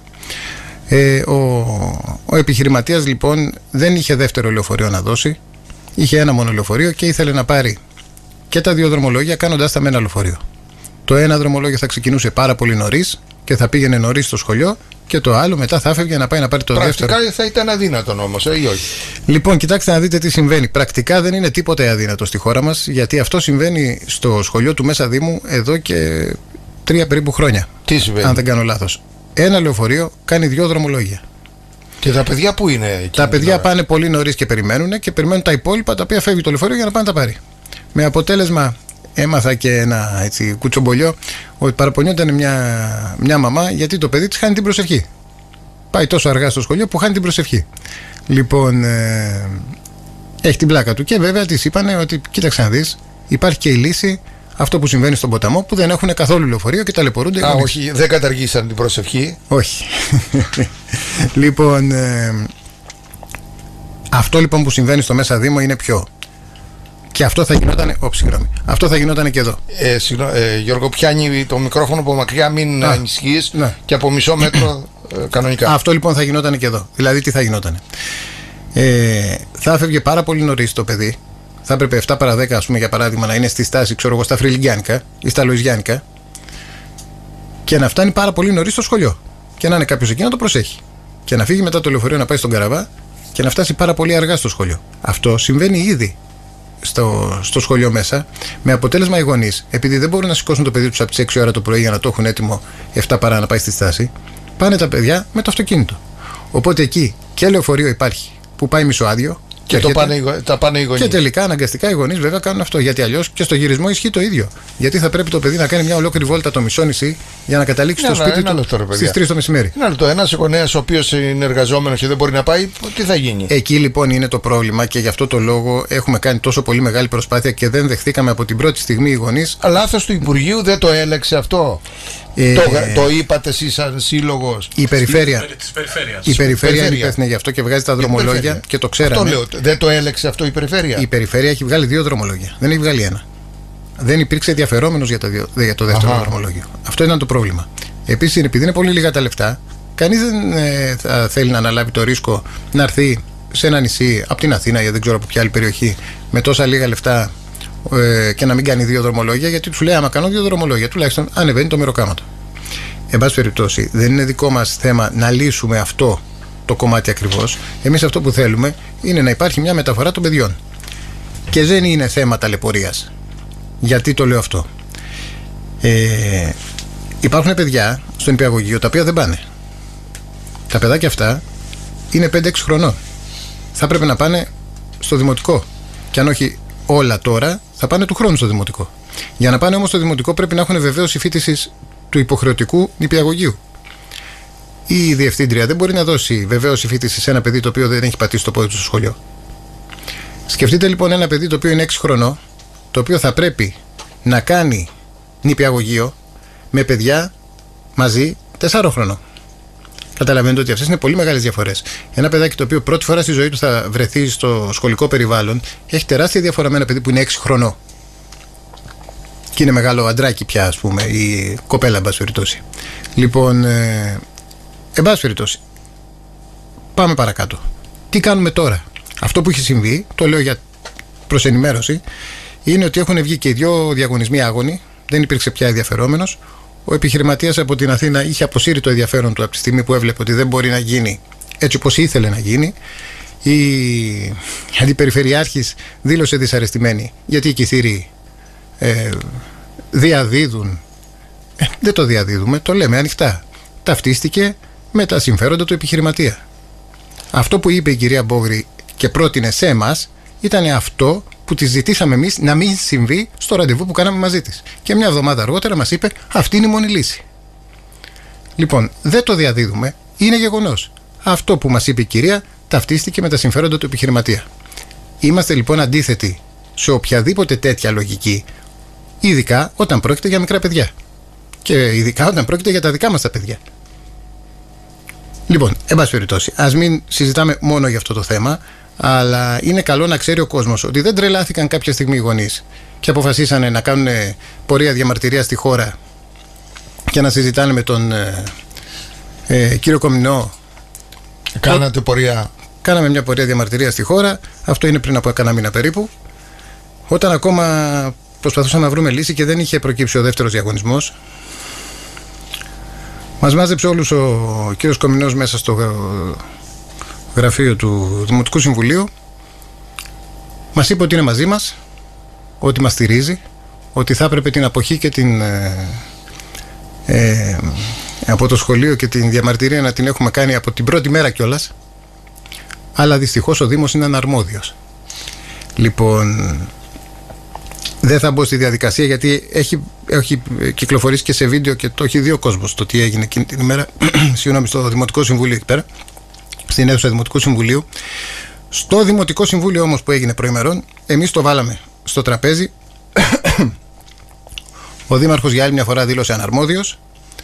Ο επιχειρηματίας λοιπόν δεν είχε δεύτερο λεωφορείο να δώσει. Είχε ένα μόνο λεωφορείο και ήθελε να πάρει και τα δύο δρομολόγια κάνοντας τα με ένα λεωφορείο. Το ένα δρομολόγιο θα ξεκινούσε πάρα πολύ νωρίς και θα πήγαινε νωρίς στο σχολείο, και το άλλο μετά θα έφευγε να πάει να πάρει το δεύτερο. Πρακτικά θα ήταν αδύνατο όμως, ή όχι? Λοιπόν, κοιτάξτε να δείτε τι συμβαίνει. Πρακτικά δεν είναι τίποτα αδύνατο στη χώρα μας, γιατί αυτό συμβαίνει στο σχολείο του Μέσα Δήμου εδώ και 3 περίπου χρόνια. Τι συμβαίνει? Αν δεν κάνω λάθος. Ένα λεωφορείο κάνει 2 δρομολόγια. Και τα παιδιά πού είναι? Τα παιδιά πάνε πολύ νωρίς και περιμένουν τα υπόλοιπα, τα οποία φεύγει το λεωφορείο για να πάνε να τα πάρει. Με αποτέλεσμα, έμαθα και ένα έτσι κουτσομπολιό, ότι παραπονιόταν μια μαμά γιατί το παιδί της χάνει την προσευχή. Πάει τόσο αργά στο σχολείο που χάνει την προσευχή. Λοιπόν, έχει την πλάκα του. Και βέβαια της είπανε ότι κοίταξε να δεις, υπάρχει και η λύση, αυτό που συμβαίνει στον Ποταμό, που δεν έχουν καθόλου λεωφορείο και ταλαιπωρούνται. Όχι, δεν καταργήσαν την προσευχή. Όχι. Λοιπόν, αυτό λοιπόν που συμβαίνει στο Μέσα Δήμο είναι ποιο? Και αυτό θα γινόταν. Αυτό θα γινόταν και εδώ. Γιώργο, πιάνει το μικρόφωνο από μακριά, μην ανησυχείς, και από μισό μέτρο κανονικά. Αυτό λοιπόν θα γινόταν και εδώ. Δηλαδή, τι θα γινόταν? Θα έφευγε πάρα πολύ νωρίς το παιδί. Θα έπρεπε 7 παρα 10, ας πούμε, για παράδειγμα, να είναι στη στάση, ξέρω εγώ, στα Φρυλιγκιάνικα ή στα Λοϊζιάνικα, και να φτάνει πάρα πολύ νωρίς στο σχολείο. Και να είναι κάποιος εκεί να το προσέχει. Και να φύγει μετά το λεωφορείο να πάει στον Καραβά και να φτάσει πάρα πολύ αργά στο σχολείο. Αυτό συμβαίνει ήδη στο σχολείο μέσα, με αποτέλεσμα οι γονείς, επειδή δεν μπορούν να σηκώσουν το παιδί τους από τις 6 ώρα το πρωί για να το έχουν έτοιμο 7 παρά να πάει στη στάση, πάνε τα παιδιά με το αυτοκίνητο. Οπότε εκεί και λεωφορείο υπάρχει που πάει μισοάδιο, Και τα πάνε οι γονείς. Και τελικά αναγκαστικά οι γονείς βέβαια κάνουν αυτό. Γιατί αλλιώς και στο γυρισμό ισχύει το ίδιο. Γιατί θα πρέπει το παιδί να κάνει μια ολόκληρη βόλτα το μισό νησί για να καταλήξει στο σπίτι του στις 3 το μεσημέρι. Ένα λεπτό. Ένας γονέας ο οποίος είναι εργαζόμενος και δεν μπορεί να πάει, τι θα γίνει? Εκεί λοιπόν είναι το πρόβλημα και γι' αυτό το λόγο έχουμε κάνει τόσο πολύ μεγάλη προσπάθεια και δεν δεχθήκαμε από την πρώτη στιγμή οι γονείς. Αλλά λάθος του Υπουργείου δεν το έλεξε αυτό. Το είπατε εσείς σαν σύλλογος? Η περιφέρεια είναι υπεύθυνη γι' αυτό και βγάζει τα δρομολόγια και το ξέραμε. Αυτό λέω. Δεν το έλεξε αυτό η περιφέρεια? Η περιφέρεια έχει βγάλει 2 δρομολόγια. Δεν έχει βγάλει ένα. Δεν υπήρξε ενδιαφερόμενος για το δεύτερο δρομολόγιο. Αυτό ήταν το πρόβλημα. Επίσης, επειδή είναι πολύ λίγα τα λεφτά, κανείς δεν θα θέλει να αναλάβει το ρίσκο να έρθει σε ένα νησί από την Αθήνα ή δεν ξέρω από ποια άλλη περιοχή με τόσα λίγα λεφτά και να μην κάνει 2 δρομολόγια, γιατί του λέει: άμα κάνω 2 δρομολόγια, τουλάχιστον ανεβαίνει το μεροκάματο. Εν πάση περιπτώσει, δεν είναι δικό μας θέμα να λύσουμε αυτό το κομμάτι ακριβώς. Εμείς αυτό που θέλουμε είναι να υπάρχει μια μεταφορά των παιδιών. Και δεν είναι θέμα ταλαιπωρίας. Γιατί το λέω αυτό? Υπάρχουν παιδιά στο νηπιαγωγείο τα οποία δεν πάνε. Τα παιδάκια αυτά είναι 5-6 χρονών. Θα πρέπει να πάνε στο δημοτικό. Και αν όχι όλα τώρα, θα πάνε του χρόνου στο δημοτικό. Για να πάνε όμως στο δημοτικό πρέπει να έχουν βεβαίωση φοιτησης του υποχρεωτικού νηπιαγωγείου. Η διευθύντρια δεν μπορεί να δώσει βεβαίωση φοιτησης σε ένα παιδί το οποίο δεν έχει πατήσει το πόδι του στο σχολείο. Σκεφτείτε λοιπόν ένα παιδί το οποίο είναι 6 χρονών, το οποίο θα πρέπει να κάνει νηπιαγωγείο με παιδιά μαζί 4 χρονών. Καταλαβαίνετε ότι αυτές είναι πολύ μεγάλες διαφορές. Ένα παιδάκι το οποίο πρώτη φορά στη ζωή του θα βρεθεί στο σχολικό περιβάλλον έχει τεράστια διαφορά με ένα παιδί που είναι 6 χρονών. Και είναι μεγάλο αντράκι πια, ας πούμε, η κοπέλα, εν πάση περιπτώσει. Λοιπόν, εν πάση περιπτώσει, πάμε παρακάτω. Τι κάνουμε τώρα? Αυτό που έχει συμβεί, το λέω για προς ενημέρωση, είναι ότι έχουν βγει και οι 2 διαγωνισμοί άγονοι, δεν υπήρξε πια ενδιαφερόμενος. Ο επιχειρηματίας από την Αθήνα είχε αποσύρει το ενδιαφέρον του από τη στιγμή που έβλεπε ότι δεν μπορεί να γίνει έτσι όπως ήθελε να γίνει. Η αντιπεριφερειάρχης δήλωσε δυσαρεστημένη γιατί οι Κιθήροι διαδίδουν. Δεν το διαδίδουμε, το λέμε ανοιχτά. Ταυτίστηκε με τα συμφέροντα του επιχειρηματία. Αυτό που είπε η κυρία Μπόγρη και πρότεινε σε εμάς ήταν αυτό που τη ζητήσαμε εμείς να μην συμβεί στο ραντεβού που κάναμε μαζί της. Και μια εβδομάδα αργότερα μας είπε: αυτή είναι η μόνη λύση. Λοιπόν, δεν το διαδίδουμε, είναι γεγονός. Αυτό που μας είπε η κυρία ταυτίστηκε με τα συμφέροντα του επιχειρηματία. Είμαστε λοιπόν αντίθετοι σε οποιαδήποτε τέτοια λογική, ειδικά όταν πρόκειται για μικρά παιδιά. Και ειδικά όταν πρόκειται για τα δικά μας τα παιδιά. Λοιπόν, εν πάση περιπτώσει, ας μην συζητάμε μόνο για αυτό το θέμα, αλλά είναι καλό να ξέρει ο κόσμος ότι δεν τρελάθηκαν κάποια στιγμή οι γονείς και αποφασίσανε να κάνουν πορεία διαμαρτυρίας στη χώρα και να συζητάνε με τον κύριο Κομινό. Κάνατε πορεία? Κάναμε μια πορεία διαμαρτυρίας στη χώρα. Αυτό είναι πριν από 1 μήνα περίπου, όταν ακόμα προσπαθούσαμε να βρούμε λύση και δεν είχε προκύψει ο δεύτερος διαγωνισμός. Μας μάζεψε όλους ο κύριος Κομινός μέσα στο γραφείο του Δημοτικού Συμβουλίου. Μας είπε ότι είναι μαζί μας, ότι μας στηρίζει, ότι θα έπρεπε την αποχή και την από το σχολείο και την διαμαρτυρία να την έχουμε κάνει από την πρώτη μέρα κιόλας, αλλά δυστυχώς ο Δήμος είναι αναρμόδιος. Λοιπόν, δεν θα μπω στη διαδικασία γιατί έχει κυκλοφορήσει και σε βίντεο και το έχει δει ο κόσμος το τι έγινε εκείνη την ημέρα συγγνώμη, στο Δημοτικό Συμβούλιο εκεί πέρα, στην αίθουσα Δημοτικού Συμβουλίου. Στο Δημοτικό Συμβούλιο όμως που έγινε προημερών, εμείς το βάλαμε στο τραπέζι. Ο Δήμαρχος για άλλη μια φορά δήλωσε αναρμόδιος,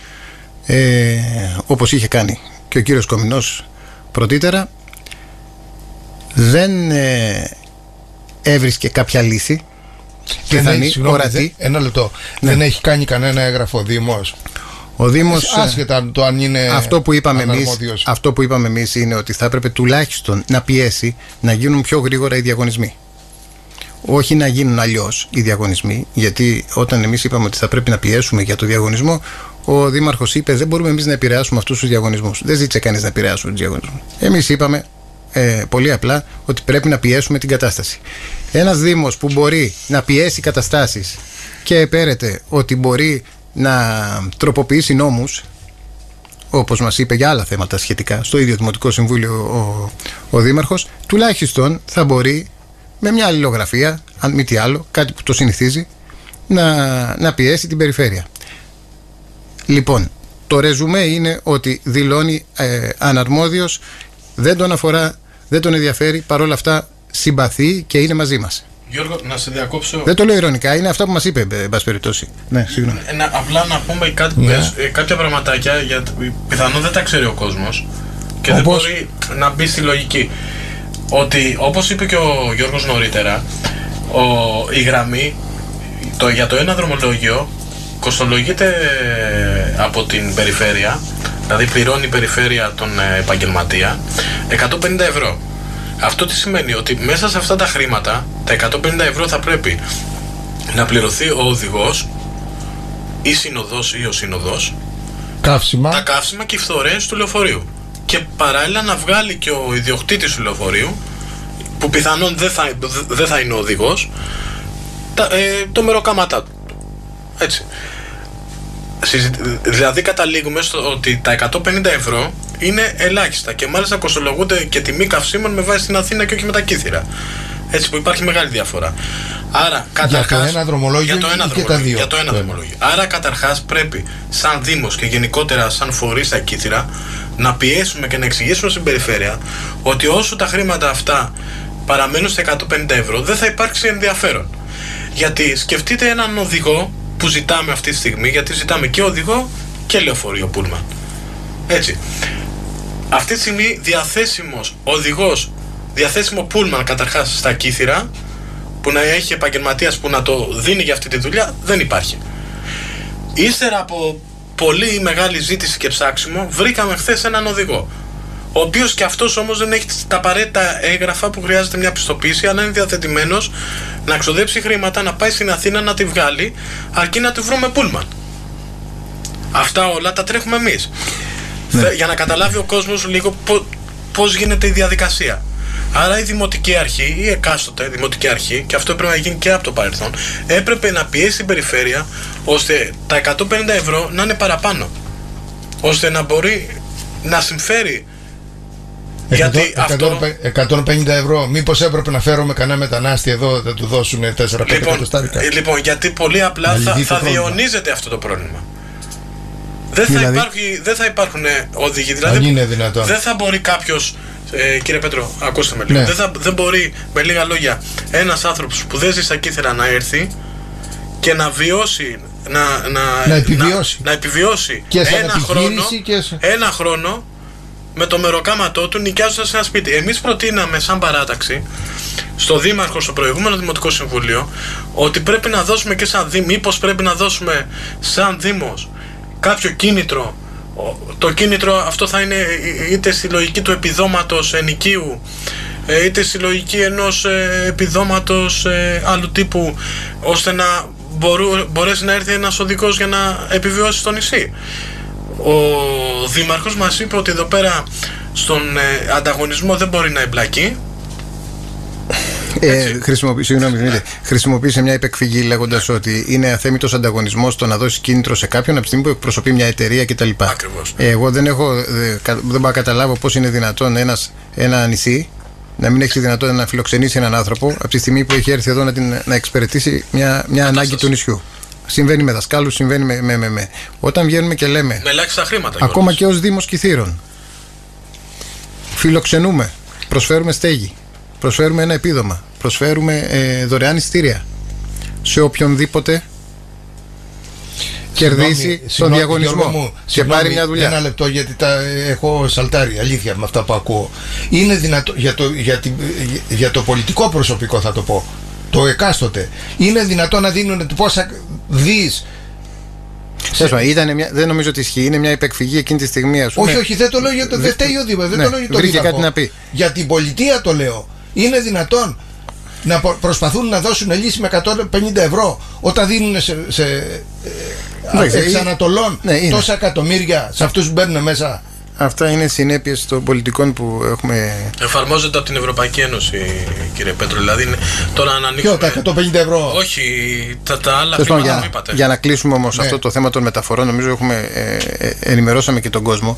όπως είχε κάνει και ο κύριος Κομινός πρωτήτερα. Δεν έβρισκε κάποια λύση πιθανή, ορατή. Ένα λεπτό. Ναι. Δεν έχει κάνει κανένα έγγραφο ο Δήμος? Ο Δήμος, άσχετα το αν είναι αυτό που είπαμε εμείς είναι ότι θα έπρεπε τουλάχιστον να πιέσει να γίνουν πιο γρήγορα οι διαγωνισμοί. Όχι να γίνουν αλλιώς οι διαγωνισμοί, γιατί όταν εμείς είπαμε ότι θα πρέπει να πιέσουμε για το διαγωνισμό, ο Δήμαρχος είπε: δεν μπορούμε εμείς να επηρεάσουμε αυτούς τους διαγωνισμούς. Δεν ζήτησε κανείς να επηρεάσουμε τους διαγωνισμούς. Εμείς είπαμε πολύ απλά ότι πρέπει να πιέσουμε την κατάσταση. Ένας Δήμος που μπορεί να πιέσει καταστάσεις και επέρεται ότι μπορεί να τροποποιήσει νόμους, όπως μας είπε για άλλα θέματα σχετικά στο ίδιο Δημοτικό Συμβούλιο ο Δήμαρχος, τουλάχιστον θα μπορεί με μια αλληλογραφία, αν μη τι άλλο, κάτι που το συνηθίζει, να πιέσει την περιφέρεια. Λοιπόν, το ρεζουμέ είναι ότι δηλώνει αναρμόδιος, δεν τον αφορά, δεν τον ενδιαφέρει, παρόλα αυτά συμπαθεί και είναι μαζί μας. Γιώργο, να σε διακόψω. Δεν το λέω ειρωνικά, είναι αυτά που μας είπε, εν πάση περιπτώσει. Ναι, συγγνώμη. Απλά να πούμε κάποια πραγματάκια, γιατί πιθανόν δεν τα ξέρει ο κόσμος και δεν μπορεί να μπει στη λογική. Ότι όπως είπε και ο Γιώργος νωρίτερα, η γραμμή για το ένα δρομολόγιο κοστολογείται από την περιφέρεια, δηλαδή πληρώνει η περιφέρεια τον επαγγελματία 150 ευρώ. Αυτό τι σημαίνει? Ότι μέσα σε αυτά τα χρήματα, τα 150 ευρώ θα πρέπει να πληρωθεί ο οδηγός, η συνοδός ή ο συνοδός, τα καύσιμα και οι φθορές του λεωφορείου. Και παράλληλα να βγάλει και ο ιδιοκτήτης του λεωφορείου, που πιθανόν δεν θα είναι ο οδηγός, το μεροκάματά του. Έτσι. Δηλαδή καταλήγουμε στο ότι τα 150 ευρώ είναι ελάχιστα και μάλιστα κοστολογούνται και τιμή καυσίμων με βάση στην Αθήνα και όχι με τα Κύθυρα. Έτσι που υπάρχει μεγάλη διαφορά. Άρα, καταρχάς, για το ένα δρομολόγιο και τα δύο. Για το ένα δρομολόγιο. Άρα καταρχάς πρέπει σαν Δήμος και γενικότερα σαν φορείς στα Κύθυρα να πιέσουμε και να εξηγήσουμε στην περιφέρεια ότι όσο τα χρήματα αυτά παραμένουν στα 150 ευρώ δεν θα υπάρξει ενδιαφέρον. Γιατί σκεφτείτε έναν οδηγό που ζητάμε αυτή τη στιγμή, γιατί ζητάμε και οδηγό και λεωφορείο πούλμαν. Έτσι. Αυτή τη στιγμή διαθέσιμος οδηγός, διαθέσιμο πούλμαν καταρχάς στα Κύθυρα, που να έχει επαγγελματίας που να το δίνει για αυτή τη δουλειά, δεν υπάρχει. Ύστερα από πολύ μεγάλη ζήτηση και ψάξιμο, βρήκαμε χθες έναν οδηγό, ο οποίος και αυτός όμως δεν έχει τα απαραίτητα έγγραφα που χρειάζεται μια πιστοποίηση, αλλά είναι διαθετημένος να ξοδέψει χρήματα, να πάει στην Αθήνα να τη βγάλει, αρκεί να τη βρούμε πούλμαν. Αυτά όλα τα τρέχουμε εμείς. Ναι. Για να καταλάβει ο κόσμος λίγο πώς γίνεται η διαδικασία. Άρα η Δημοτική Αρχή, η εκάστοτε Δημοτική Αρχή, και αυτό πρέπει να γίνει και από το παρελθόν, έπρεπε να πιέσει την περιφέρεια ώστε τα 150 ευρώ να είναι παραπάνω. Ώστε να μπορεί να συμφέρει. Γιατί 150 ευρώ, μήπως έπρεπε να φέρουμε κανένα μετανάστη εδώ, θα του δώσουν 4-5 εκατοστάρικα. Λοιπόν, γιατί πολύ απλά θα διαιωνίζεται αυτό το πρόβλημα. Δεν θα υπάρχουν οδηγοί. Δηλαδή, δεν θα μπορεί κάποιος, κύριε Πέτρο, ακούστε με λίγο. Ναι. Δεν μπορεί, με λίγα λόγια, ένας άνθρωπος που δεν ζει στα Κύθυρα να έρθει και να βιώσει, να επιβιώσει και ένα χρόνο με το μεροκάματό του, νοικιάζοντας ένα σπίτι. Εμείς προτείναμε σαν παράταξη στο Δήμαρχο, στο προηγούμενο Δημοτικό Συμβούλιο, ότι πρέπει να δώσουμε και σαν Δήμο, μήπως πρέπει να δώσουμε σαν Δήμος κάποιο κίνητρο. Το κίνητρο αυτό θα είναι είτε στη λογική του επιδόματος ενοικίου, είτε στη λογική ενός επιδόματος άλλου τύπου, ώστε να μπορέσει να έρθει ένας οδηγός για να επιβιώσει στο νησί. Ο Δήμαρχος μας είπε ότι εδώ πέρα στον ανταγωνισμό δεν μπορεί να εμπλακεί. Χρησιμοποίησε μια υπεκφυγή λέγοντας ότι είναι αθέμητος ανταγωνισμός το να δώσει κίνητρο σε κάποιον από τη στιγμή που εκπροσωπεί μια εταιρεία κτλ. Εγώ δεν μπορώ να καταλάβω πώς είναι δυνατόν ένα νησί να μην έχει τη δυνατότητα να φιλοξενήσει έναν άνθρωπο από τη στιγμή που έχει έρθει εδώ να εξυπηρετήσει μια ανάγκη του νησιού. Συμβαίνει με δασκάλους, συμβαίνει με. Όταν βγαίνουμε και λέμε. Με ελάχιστα χρήματα. Ακόμα και ως Δήμος Κιθήρων. Φιλοξενούμε, προσφέρουμε στέγη, προσφέρουμε ένα επίδομα, προσφέρουμε δωρεάν εισιτήρια σε οποιονδήποτε κερδίσει τον διαγωνισμό και πάρει μια δουλειά. Ένα λεπτό, γιατί τα έχω σαλτάρει, αλήθεια, με αυτά που ακούω. Είναι δυνατό για το πολιτικό προσωπικό, θα το πω, το εκάστοτε, είναι δυνατό να δίνουν πόσα δις. Δεν νομίζω ότι ισχύει, είναι μια υπεκφυγή εκείνη τη στιγμή, ας πούμε. Όχι, δεν το λέω για το δεν φταίει ο Δήμος, δεν το λέω για το Δήμαρχο. Για την πολιτεία το λέω. Είναι δυνατόν να προσπαθούν να δώσουν λύση με 150 ευρώ όταν δίνουν σε εξ Ανατολών τόσα εκατομμύρια σε αυτούς που μπαίνουν μέσα Αυτά είναι συνέπειες των πολιτικών που έχουμε. Εφαρμόζεται από την Ευρωπαϊκή Ένωση, κύριε Πέτρο. Δηλαδή, τώρα να ανοίξουμε. Ποιο, τα 150 ευρώ. Όχι, τα άλλα χρήματα που είπατε. Για να κλείσουμε όμως αυτό το θέμα των μεταφορών, νομίζω ενημερώσαμε και τον κόσμο.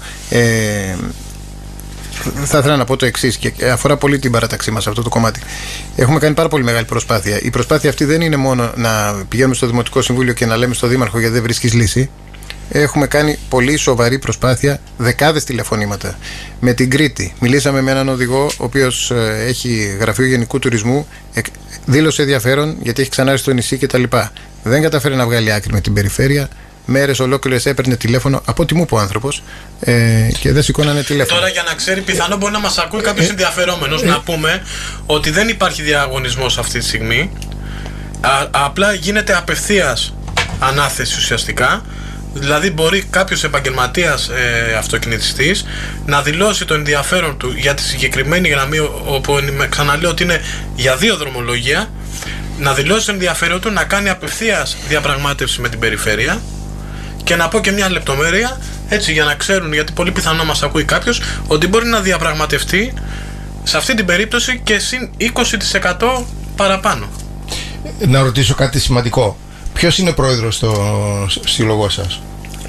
Θα ήθελα να πω το εξής, και αφορά πολύ την παράταξή μας αυτό το κομμάτι. Έχουμε κάνει πάρα πολύ μεγάλη προσπάθεια. Η προσπάθεια αυτή δεν είναι μόνο να πηγαίνουμε στο Δημοτικό Συμβούλιο και να λέμε στο Δήμαρχο γιατί δεν βρίσκεις λύση. Έχουμε κάνει πολύ σοβαρή προσπάθεια, δεκάδες τηλεφωνήματα. Με την Κρήτη μιλήσαμε με έναν οδηγό, ο οποίος έχει γραφείο γενικού τουρισμού, δήλωσε ενδιαφέρον γιατί έχει ξανάρθει στο νησί κτλ. Δεν καταφέρει να βγάλει άκρη με την περιφέρεια. Μέρες ολόκληρες έπαιρνε τηλέφωνο, από ό,τι μου είπε ο άνθρωπος, και δεν σηκώνανε τηλέφωνο. Τώρα, για να ξέρει, πιθανόν μπορεί να μας ακούει κάποιος ενδιαφερόμενος, να πούμε ότι δεν υπάρχει διαγωνισμός αυτή τη στιγμή. Απλά γίνεται απευθείας ανάθεση ουσιαστικά. Δηλαδή, μπορεί κάποιος επαγγελματίας αυτοκινητιστής να δηλώσει το ενδιαφέρον του για τη συγκεκριμένη γραμμή, όπου ξαναλέω ότι είναι για 2 δρομολόγια, να δηλώσει το ενδιαφέρον του να κάνει απευθείας διαπραγμάτευση με την περιφέρεια. Και να πω και μια λεπτομέρεια, έτσι, για να ξέρουν, γιατί πολύ πιθανό μας ακούει κάποιος, ότι μπορεί να διαπραγματευτεί σε αυτή την περίπτωση και συν 20% παραπάνω. Να ρωτήσω κάτι σημαντικό. Ποιος είναι πρόεδρος στο σύλλογό σας?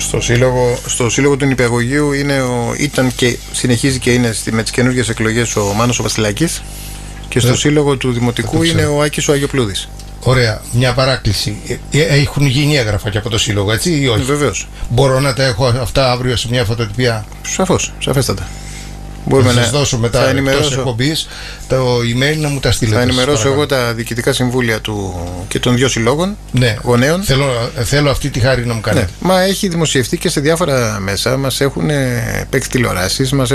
Στο σύλλογο του Νηπιαγωγείου ήταν και συνεχίζει και είναι με τις καινούργιες εκλογές ο Μάνος ο Βασιλάκης, και στο σύλλογο του Δημοτικού είναι ο Άκης ο Αγιοπλούδης. Ωραία, μια παράκληση. Έχουν γίνει έγγραφα και από το σύλλογο, έτσι, ή όχι? Βεβαίως. Μπορώ να τα έχω αυτά αύριο σε μια φωτοτυπία? Σαφώς, σαφέστατα. Μπορούμε να σας δώσω μετά εκτός εκπομπής το email να μου τα στείλετε. Θα ενημερώσω εγώ τα διοικητικά συμβούλια και των 2 συλλόγων γονέων. Θέλω αυτή τη χάρη να μου κάνετε. Ναι. Μα έχει δημοσιευτεί και σε διάφορα μέσα. Μας έχουν παίξει τηλεοράσεις, μας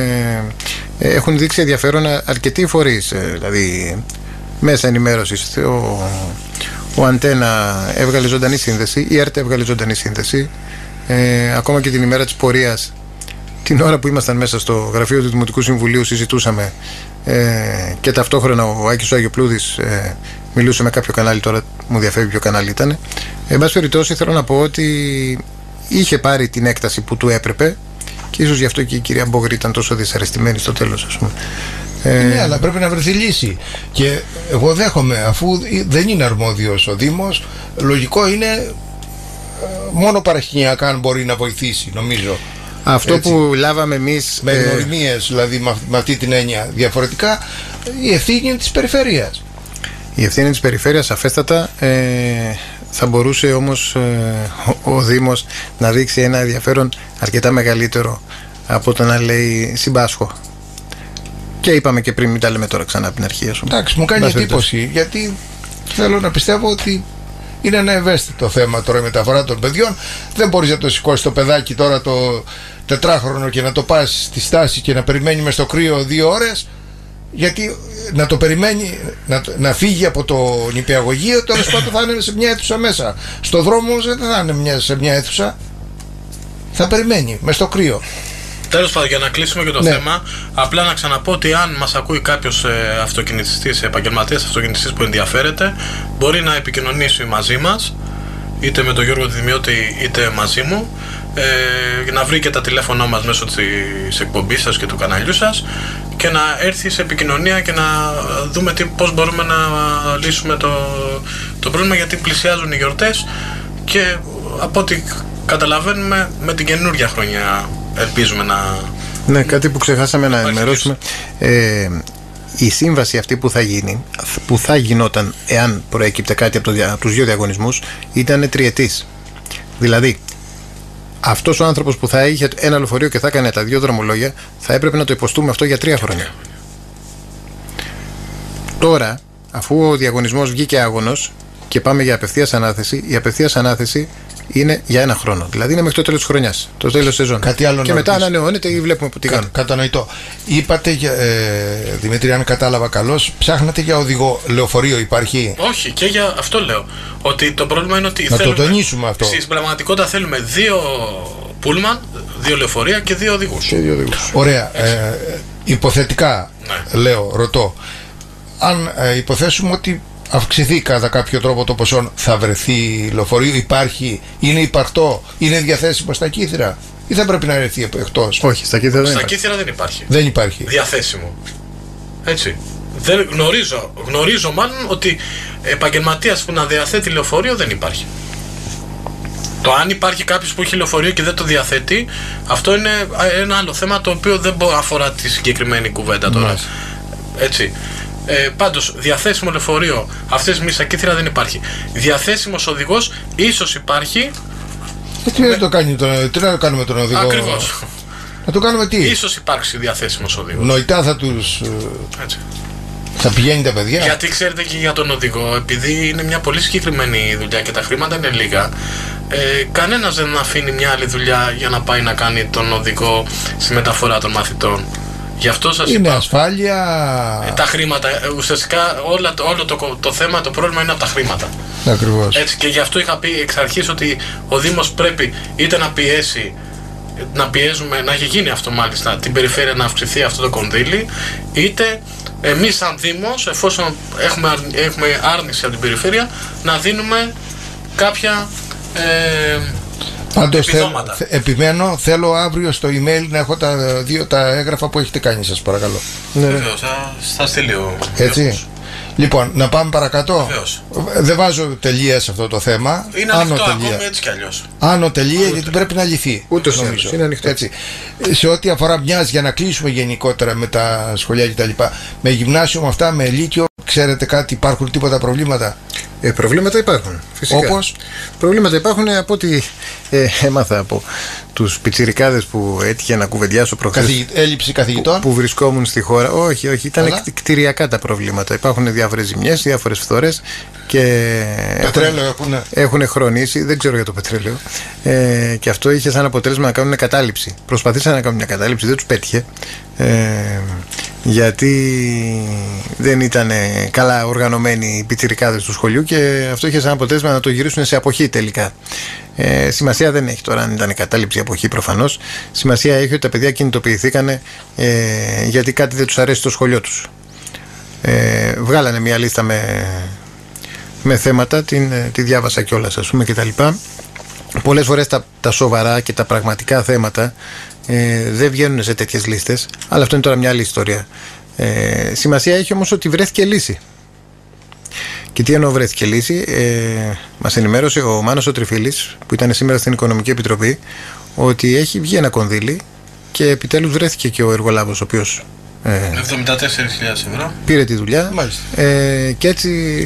έχουν δείξει ενδιαφέρον αρκετοί φορείς. Δηλαδή, μέσα ενημέρωσης. Ο Αντένα έβγαλε ζωντανή σύνδεση, η ΕΡΤ έβγαλε ζωντανή σύνδεση. Ακόμα και την ημέρα της πορείας, την ώρα που ήμασταν μέσα στο γραφείο του Δημοτικού Συμβουλίου, συζητούσαμε και ταυτόχρονα ο Άκης ο Αγιοπλούδης μιλούσε με κάποιο κανάλι, τώρα μου διαφεύγει ποιο κανάλι ήταν. Εν πάση περιπτώσει, θέλω να πω ότι είχε πάρει την έκταση που του έπρεπε και ίσως γι' αυτό και η κυρία Μπόγρη ήταν τόσο δυσαρεστημένη στο τέλος, ας πούμε. Ναι, αλλά πρέπει να βρεθεί λύση. Και εγώ δέχομαι, αφού δεν είναι αρμόδιος ο Δήμος, λογικό είναι μόνο παρασκηνιακά αν μπορεί να βοηθήσει, νομίζω. Αυτό έτσι, που λάβαμε εμείς με γνωριμίες, δηλαδή με αυτή την έννοια. Διαφορετικά η ευθύνη είναι της περιφέρειας. Η ευθύνη της περιφέρειας αφέστατα. Θα μπορούσε όμως ο Δήμος να δείξει ένα ενδιαφέρον αρκετά μεγαλύτερο από το να λέει συμπάσχω. Και είπαμε και πριν, μην τα λέμε τώρα ξανά από την αρχή. Εντάξει, μου κάνει εντύπωση, γιατί θέλω να πιστεύω ότι είναι ένα ευαίσθητο θέμα τώρα η μεταφορά των παιδιών. Δεν μπορείς να το σηκώσεις το παιδάκι τώρα το 4χρονο και να το πας στη στάση και να περιμένει μες στο κρύο 2 ώρες. Γιατί να το περιμένει, να φύγει από το νηπιαγωγείο, τέλος πάντων θα είναι σε μια αίθουσα μέσα. Στο δρόμο δεν θα είναι σε μια αίθουσα. Θα περιμένει μες στο κρύο. Τέλος πάντων, για να κλείσουμε και το θέμα, απλά να ξαναπώ ότι αν μας ακούει κάποιος αυτοκινητιστής, επαγγελματίας αυτοκινητιστής που ενδιαφέρεται, μπορεί να επικοινωνήσει μαζί μας, είτε με τον Γιώργο Δημιώτη είτε μαζί μου, να βρει και τα τηλέφωνά μας μέσω της εκπομπής σας και του καναλιού σας και να έρθει σε επικοινωνία και να δούμε πώς μπορούμε να λύσουμε το πρόβλημα, γιατί πλησιάζουν οι γιορτές και από ό,τι καταλαβαίνουμε με την καινούργια χρονιά ελπίζουμε να... Ναι, κάτι που ξεχάσαμε να ενημερώσουμε. Η σύμβαση αυτή που θα γίνει, που θα γινόταν εάν προέκυπτε κάτι από τους 2 διαγωνισμούς, ήταν 3ετής. Δηλαδή, αυτός ο άνθρωπος που θα είχε ένα λεωφορείο και θα έκανε τα 2 δρομολόγια, θα έπρεπε να το υποστούμε αυτό για 3 χρόνια. Τώρα, αφού ο διαγωνισμός βγήκε άγωνος και πάμε για απευθείας ανάθεση, η απευθείας ανάθεση είναι για 1 χρόνο. Δηλαδή είναι μέχρι το τέλος της χρονιάς, το τέλος της σεζόν. Κάτι άλλο και μετά ανανεώνεται ή βλέπουμε που τι κάνουν. Κατανοητό. Είπατε, Δημήτρη, αν κατάλαβα καλώς, ψάχνατε για οδηγό λεωφορείο, υπάρχει? Όχι, και για αυτό λέω. Ότι το πρόβλημα είναι ότι να το τονίσουμε αυτό. Στην πραγματικότητα θέλουμε 2 πούλμαν, 2 λεωφορεία και 2 οδηγούς. Ωραία. Υποθετικά, ρωτώ. Αν υποθέσουμε ότι αυξηθεί κατά κάποιο τρόπο το ποσό, θα βρεθεί λεωφορείο, είναι υπαρκτό, είναι διαθέσιμο στα Κύθυρα ή θα πρέπει να έρθει εκτός? Όχι, στα Κύθυρα δεν Στα υπάρχει. Κύθυρα δεν υπάρχει. Δεν υπάρχει. Διαθέσιμο. Έτσι. Δεν γνωρίζω μάλλον ότι επαγγελματίας που να διαθέτει λεωφορείο δεν υπάρχει. Το αν υπάρχει κάποιος που έχει λεωφορείο και δεν το διαθέτει, αυτό είναι ένα άλλο θέμα το οποίο δεν αφορά τη συγκεκριμένη κουβέντα τώρα. Έτσι. Πάντως, διαθέσιμο λεωφορείο αυτή τη στιγμή στα Κύθυρα δεν υπάρχει. Διαθέσιμος οδηγός ίσως υπάρχει. Τι να το κάνουμε τον οδηγό? Ακριβώς. Να το κάνουμε τι? Ίσως υπάρξει διαθέσιμος οδηγός. Νοητά θα τους... Έτσι. Θα πηγαίνει τα παιδιά. Γιατί ξέρετε και για τον οδηγό, επειδή είναι μια πολύ συγκεκριμένη δουλειά και τα χρήματα είναι λίγα, κανένας δεν αφήνει μια άλλη δουλειά για να πάει να κάνει τον οδηγό στη μεταφορά των μαθητών. Γι' αυτό σας είναι είπα, ασφάλεια. Τα χρήματα, ουσιαστικά όλο το θέμα, το πρόβλημα είναι από τα χρήματα. Ακριβώς. Έτσι, και γι' αυτό είχα πει εξ αρχής ότι ο Δήμος πρέπει είτε να πιέσει, να πιέζουμε, να έχει γίνει αυτό μάλιστα, την περιφέρεια να αυξηθεί αυτό το κονδύλι, είτε εμείς σαν Δήμος, εφόσον έχουμε άρνηση από την περιφέρεια, να δίνουμε κάποια Πάντως επιδόματα. Επιμένω, θέλω αύριο στο email να έχω τα έγγραφα που έχετε κάνει, σας παρακαλώ. Βεβαίως, θα στείλει ο Έτσι. Λοιπόν, να πάμε παρακάτω. Βεβαίως. Δεν βάζω τελεία σε αυτό το θέμα. Είναι ανοιχτό ακόμη έτσι κι αλλιώς. Άνω τελεία, γιατί πρέπει να λυθεί. Ούτως ή άλλως, είναι ανοιχτό. Έτσι. Σε ό,τι αφορά μιας, για να κλείσουμε γενικότερα με τα σχολεία κτλ. Με γυμνάσιο, με αυτά, με λύκειο, ξέρετε κάτι, υπάρχουν τίποτα προβλήματα? Προβλήματα υπάρχουν, φυσικά. Όπως? Προβλήματα υπάρχουν από ό,τι έμαθα από τους πιτσιρικάδες που έτυχε να κουβεντιάσω προχθές. Έλλειψη καθηγητών. Που βρισκόμουν στη χώρα. Όχι, ήταν κτηριακά τα προβλήματα. Υπάρχουν διάφορες ζημιές, διάφορες φθορές και Πετρέλαιο έχουν χρονίσει. Δεν ξέρω για το πετρέλαιο. Και αυτό είχε σαν αποτέλεσμα να κάνουν κατάληψη. Προσπαθήσαν να κάνουν μια κατάληψη, δεν τους πέτυχε. Γιατί δεν ήταν καλά οργανωμένοι οι πιτσιρικάδες του σχολείου και αυτό είχε σαν αποτέλεσμα να το γυρίσουν σε αποχή τελικά. Σημασία δεν έχει τώρα αν ήταν κατάληψη ή αποχή, προφανώς. Σημασία έχει ότι τα παιδιά κινητοποιηθήκαν γιατί κάτι δεν τους αρέσει στο σχολείο τους. Βγάλανε μια λίστα με θέματα, τη διάβασα κιόλας, ας πούμε, κτλ. Πολλές φορές τα σοβαρά και τα πραγματικά θέματα δεν βγαίνουν σε τέτοιες λίστες, αλλά αυτό είναι τώρα μια άλλη ιστορία. Σημασία έχει όμως ότι βρέθηκε λύση. Και τι εννοώ βρέθηκε λύση? Μας ενημέρωσε ο Μάνος ο Τριφίλης, που ήταν σήμερα στην Οικονομική Επιτροπή, ότι έχει βγει ένα κονδύλι και επιτέλους βρέθηκε και ο εργολάβος, ο οποίος 74.000 ευρώ. πήρε τη δουλειά. Και έτσι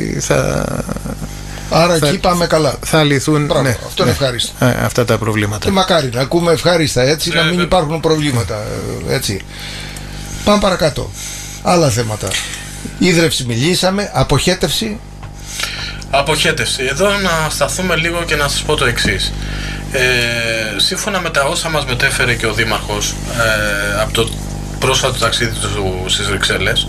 Άρα εκεί πάμε καλά. Θα λυθούν. Μπράβο, ναι, αυτό είναι ευχάριστο. Αυτά τα προβλήματα. Μακάρι να ακούμε ευχάριστα έτσι, να μην υπάρχουν προβλήματα. Έτσι. Πάμε παρακάτω. Άλλα θέματα. Ίδρυυση μιλήσαμε, αποχέτευση. Αποχέτευση. Εδώ να σταθούμε λίγο και να σας πω το εξής. Σύμφωνα με τα όσα μας μετέφερε και ο Δήμαρχος από το πρόσφατο ταξίδι του στις Βρυξέλλες,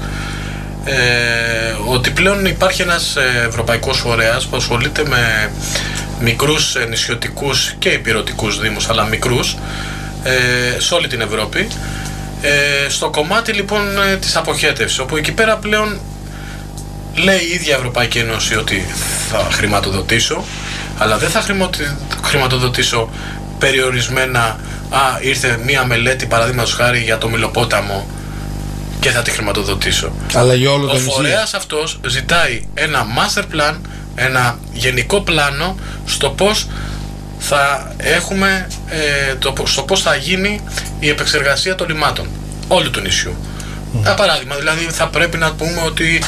ότι πλέον υπάρχει ένας ευρωπαϊκός φορέας που ασχολείται με μικρούς νησιωτικούς και ηπειρωτικούς δήμους, αλλά μικρούς, σε όλη την Ευρώπη, στο κομμάτι λοιπόν της αποχέτευσης, όπου εκεί πέρα πλέον λέει η ίδια Ευρωπαϊκή Ένωση ότι θα χρηματοδοτήσω, αλλά δεν θα χρηματοδοτήσω περιορισμένα. Ήρθε μία μελέτη παραδείγματος χάρη για το Μυλοπόταμο και θα τη χρηματοδοτήσω. Αλλά για όλο ο φορέας αυτός ζητάει ένα master plan, ένα γενικό πλάνο στο πώς θα έχουμε, στο πώς θα γίνει η επεξεργασία των λιμάτων όλου του νησιού. Ένα παράδειγμα, δηλαδή θα πρέπει να πούμε ότι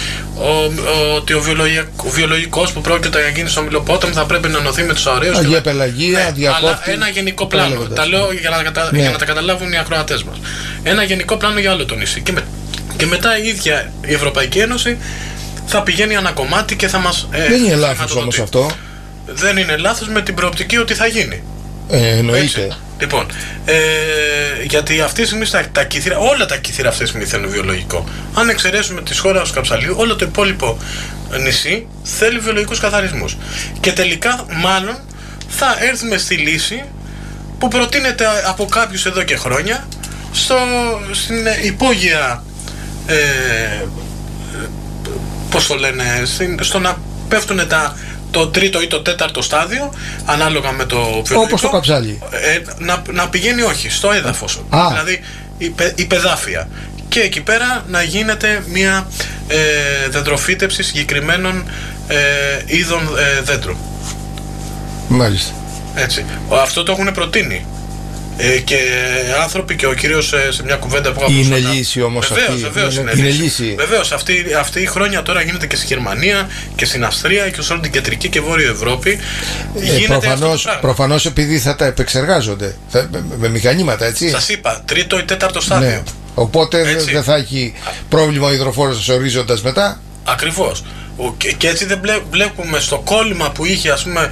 ο βιολογικός που πρόκειται να γίνει στο Μυλοπόταμο θα πρέπει να ενωθεί με τους αοραίους. Αγία Πελαγία, αλλά ένα γενικό πλάνο. Τα λέω για να τα καταλάβουν οι ακροατές μας. Ένα γενικό πλάνο για όλο το νησί. Και μετά η ίδια η Ευρωπαϊκή Ένωση θα πηγαίνει ένα κομμάτι και θα μας. Δεν είναι λάθος όμως αυτό. Δεν είναι λάθος με την προοπτική ότι θα γίνει. Εννοείται. Λοιπόν, γιατί αυτή τη στιγμή τα Κύθυρα, όλα τα Κύθυρα αυτή τη στιγμή θέλουν βιολογικό. Αν εξαιρέσουμε τη χώρα του Καψαλίου, όλο το υπόλοιπο νησί θέλει βιολογικούς καθαρισμούς. Και τελικά, μάλλον, θα έρθουμε στη λύση που προτείνεται από κάποιους εδώ και χρόνια στην υπόγεια, πώς το λένε, στο να πέφτουν το τρίτο ή το τέταρτο στάδιο, ανάλογα με το βιολογικό. Όπως το καψάλι. Να πηγαίνει όχι, στο έδαφος. Δηλαδή η πεδάφια. Και εκεί πέρα να γίνεται μια δεντροφύτευση συγκεκριμένων είδων δέντρου. Μάλιστα. Έτσι. Αυτό το έχουν προτείνει. Και άνθρωποι, και ο κύριος σε μια κουβέντα που είναι λύση όμως αυτή. Βεβαίως είναι λύση. Βεβαίως αυτή η χρόνια τώρα γίνεται και στη Γερμανία και στην Αυστρία και σε όλη την κεντρική και βόρειο Ευρώπη. Προφανώς επειδή θα τα επεξεργάζονται με μηχανήματα, έτσι. Σας είπα, τρίτο ή τέταρτο στάδιο. Ναι. Οπότε δεν θα έχει πρόβλημα ο υδροφόρος ορίζοντας μετά. Ακριβώς. Και έτσι δεν βλέπουμε στο κόλλημα που είχε, ας πούμε,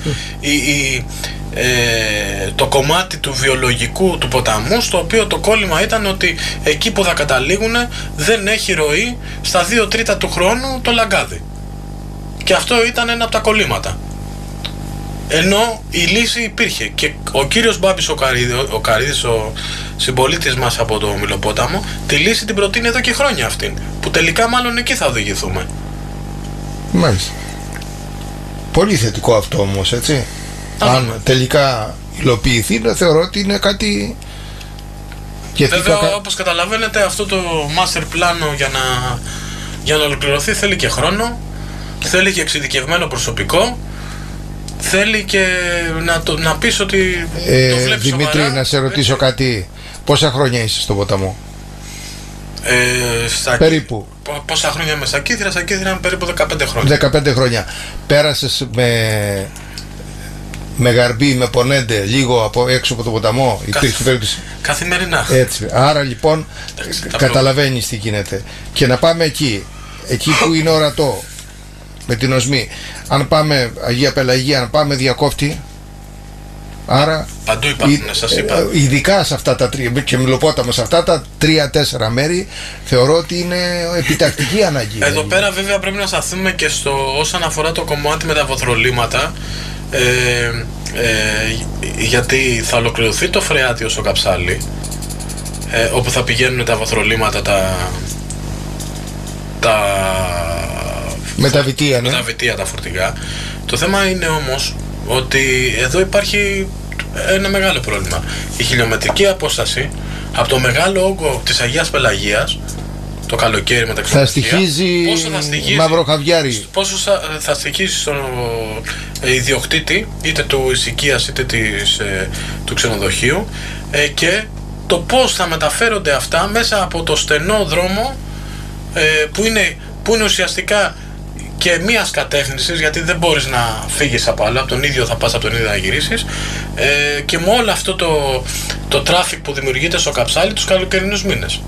το κομμάτι του βιολογικού του ποταμού, στο οποίο το κόλλημα ήταν ότι εκεί που θα καταλήγουν δεν έχει ροή στα 2 τρίτα του χρόνου το λαγκάδι. Και αυτό ήταν ένα από τα κολλήματα. Ενώ η λύση υπήρχε και ο κύριος Μπάμπης ο Καρίδης, ο συμπολίτης μας από το Μηλοπόταμο, τη λύση την προτείνει εδώ και χρόνια αυτήν, που τελικά μάλλον εκεί θα οδηγηθούμε. Μάλιστα. Πολύ θετικό αυτό όμως, έτσι. Αν τελικά υλοποιηθεί, θεωρώ ότι είναι κάτι. Βέβαια, όπως καταλαβαίνετε, αυτό το master πλάνο για να ολοκληρωθεί θέλει και χρόνο, θέλει και εξειδικευμένο προσωπικό, θέλει και να πεις ότι το βλέπεις Δημήτρη, σοβαρά. να σε ρωτήσω κάτι. Πόσα χρόνια είσαι στον ποταμό? Περίπου. Πόσα χρόνια είμαι στα Κύθυρα? Στα Κύθυρα είμαι περίπου 15 χρόνια. 15 χρόνια. Πέρασες με γαρμπή, με πονέντε λίγο έξω από το ποταμό? Καθημερινά. Έτσι. Άρα λοιπόν καταλαβαίνεις τι γίνεται. Και να πάμε εκεί που είναι ορατό, με την οσμή. Αν πάμε Αγία Πελαγία, αν πάμε Διακόφτη, άρα παντού υπάρχουν, σας είπα. Ειδικά σε αυτά τα τρία, και Μηλοπόταμο, σε αυτά τα 3-4 μέρη, θεωρώ ότι είναι επιτακτική ανάγκη. Εδώ πέρα βέβαια πρέπει να σταθούμε και όσον αφορά το κομμάτι με τα βοθρολίματα, γιατί θα ολοκληρωθεί το φρεάτιο στο Καψάλι, όπου θα πηγαίνουν τα βοθρολίματα, με τα βιτία, ναι. Με τα βιτία, τα φορτηγά. Το θέμα είναι όμως ότι εδώ υπάρχει ένα μεγάλο πρόβλημα. Η χιλιομετρική απόσταση από το μεγάλο όγκο της Αγίας Πελαγίας το καλοκαίρι με τα ξενοδοχεία, θα στοιχίζει Μαυροχαβιάρι. Πόσο θα στοιχίζει στον ιδιοκτήτη, είτε του εισικίας είτε του ξενοδοχείου, και το πώς θα μεταφέρονται αυτά μέσα από το στενό δρόμο, που είναι ουσιαστικά και μίας κατεύθυνσης, γιατί δεν μπορείς να φύγεις από άλλο, από τον ίδιο θα πας, από τον ίδιο να γυρίσεις, και με όλο αυτό το τράφικ που δημιουργείται στο Καψάλι τους καλοκαιρινούς μήνες.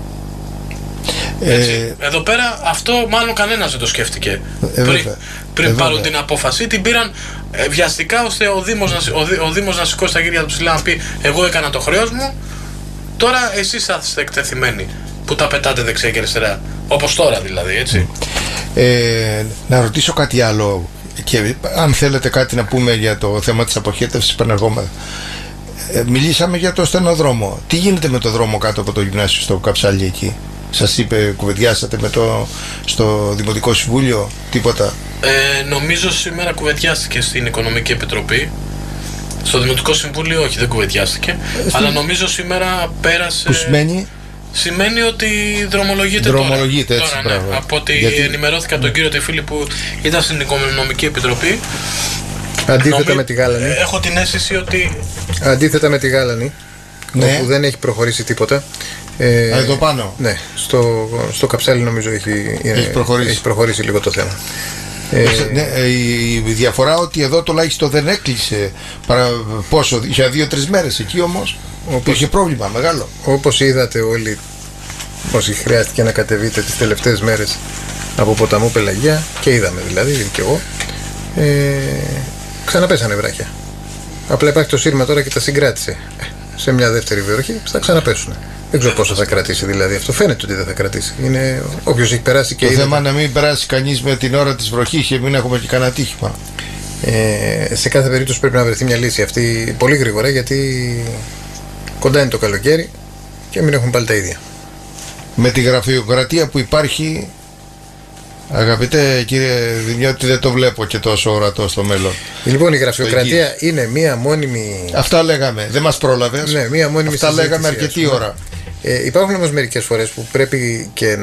Εδώ πέρα αυτό μάλλον κανένας δεν το σκέφτηκε πριν πάρουν την απόφαση. Την πήραν βιαστικά, ώστε ο Δήμος να σηκώσει τα χέρια του ψηλά, να πει εγώ έκανα το χρέος μου, τώρα εσείς θα είστε εκτεθειμένοι που τα πετάτε δεξιά και αριστερά, όπως τώρα δηλαδή, έτσι. Να ρωτήσω κάτι άλλο, και αν θέλετε κάτι να πούμε για το θέμα της αποχέτευσης, πανεργόμαστε. Μιλήσαμε για το στενό δρόμο. Τι γίνεται με το δρόμο κάτω από το γυμνάσιο στο Καψάλι εκεί? Σας είπε, κουβεντιάσατε στο Δημοτικό Συμβούλιο, τίποτα? Νομίζω σήμερα κουβεντιάστηκε στην Οικονομική Επιτροπή. Στο Δημοτικό Συμβούλιο όχι, δεν κουβεντιάστηκε. Αλλά νομίζω σήμερα πέρασε. Που σημαίνει? Σημαίνει ότι δρομολογείται έτσι, τώρα, ναι. Από ότι ενημερώθηκα από τον κύριο Τεφίλη που ήταν στην Οικονομική Επιτροπή. Αντίθετα με τη Γάλανη. Έχω την αίσθηση ότι. Αντίθετα με τη Γάλανη, ναι, όπου δεν έχει προχωρήσει τίποτα. Εδώ πάνω. Ναι, στο Καψάλι νομίζω έχει προχωρήσει λίγο το θέμα. Η διαφορά ότι εδώ τουλάχιστον δεν έκλεισε πόσο, για 2-3 μέρες. Εκεί όμως είχε πρόβλημα μεγάλο. Όπως είδατε όλοι, όσοι χρειάστηκε να κατεβείτε τις τελευταίες μέρες από ποταμού Πελαγία, και είδαμε δηλαδή και εγώ, ξαναπέσανε βράχια. Απλά υπάρχει το σύρμα τώρα και τα συγκράτησε. Σε μια δεύτερη βροχή θα ξαναπέσουν. Δεν ξέρω πόσο θα κρατήσει δηλαδή αυτό. Φαίνεται ότι δεν θα κρατήσει. Είναι όποιος έχει περάσει και το θέμα να μην περάσει κανείς με την ώρα της βροχής και μην έχουμε και κανένα τύχημα. Σε κάθε περίπτωση πρέπει να βρεθεί μια λύση αυτή πολύ γρήγορα, γιατί κοντά είναι το καλοκαίρι και μην έχουν πάλι τα ίδια. Με τη γραφειοκρατία που υπάρχει, Αγαπητέ κύριε Δημιώτη, δεν το βλέπω και τόσο ορατό στο μέλλον. Λοιπόν, η γραφειοκρατία είναι μία μόνιμη. Αυτά λέγαμε. Δεν μας πρόλαβες. Ναι, μία μόνιμη. Αυτά λέγαμε αρκετή ώρα. Υπάρχουν όμως μερικές φορές που πρέπει και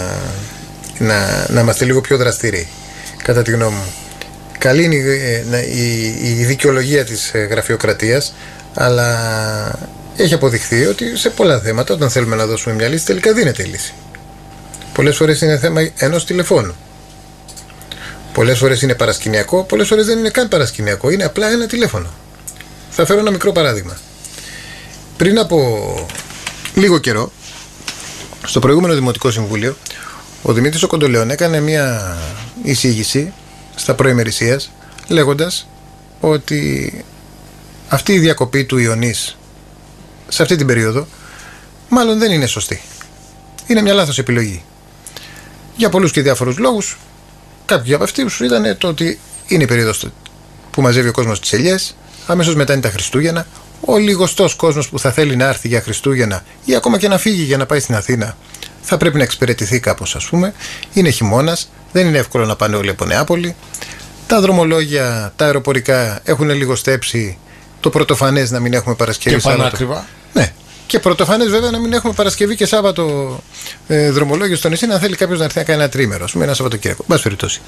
να είμαστε λίγο πιο δραστήριοι, κατά τη γνώμη μου. Καλή είναι η δικαιολογία της γραφειοκρατίας, αλλά έχει αποδειχθεί ότι σε πολλά θέματα, όταν θέλουμε να δώσουμε μια λύση, τελικά δίνεται η λύση. Πολλές φορές είναι θέμα ενός τηλεφώνου. Πολλές φορές είναι παρασκηνιακό, πολλές φορές δεν είναι καν παρασκηνιακό, είναι απλά ένα τηλέφωνο. Θα φέρω ένα μικρό παράδειγμα. Πριν από λίγο καιρό, στο προηγούμενο Δημοτικό Συμβούλιο, ο Δημήτρης ο Κοντολέων έκανε μια εισήγηση στα προημερησίας, λέγοντας ότι αυτή η διακοπή του Ιωνής σε αυτή την περίοδο μάλλον δεν είναι σωστή. Είναι μια λάθος επιλογή. Για πολλούς και διάφορους λόγους. Κάποιοι από αυτούς ήταν το ότι είναι η περίοδος που μαζεύει ο κόσμος τις ελιές, αμέσως μετά είναι τα Χριστούγεννα. Ο λιγοστός κόσμος που θα θέλει να έρθει για Χριστούγεννα ή ακόμα και να φύγει για να πάει στην Αθήνα θα πρέπει να εξυπηρετηθεί κάπως, ας πούμε. Είναι χειμώνας, δεν είναι εύκολο να πάνε όλοι από Νεάπολη. Τα δρομολόγια, τα αεροπορικά έχουν λιγοστέψει. Το πρωτοφανές να μην έχουμε Παρασκευή και πανάκριβα. Ναι. Και πρωτοφανές βέβαια να μην έχουμε Παρασκευή και Σάββατο δρομολόγιο στο νησί, να θέλει κάποιος να έρθει να κάνει ένα τρίμερο, ας πούμε, ένα Σαββατοκύριακο. Μπας περιπτώσει.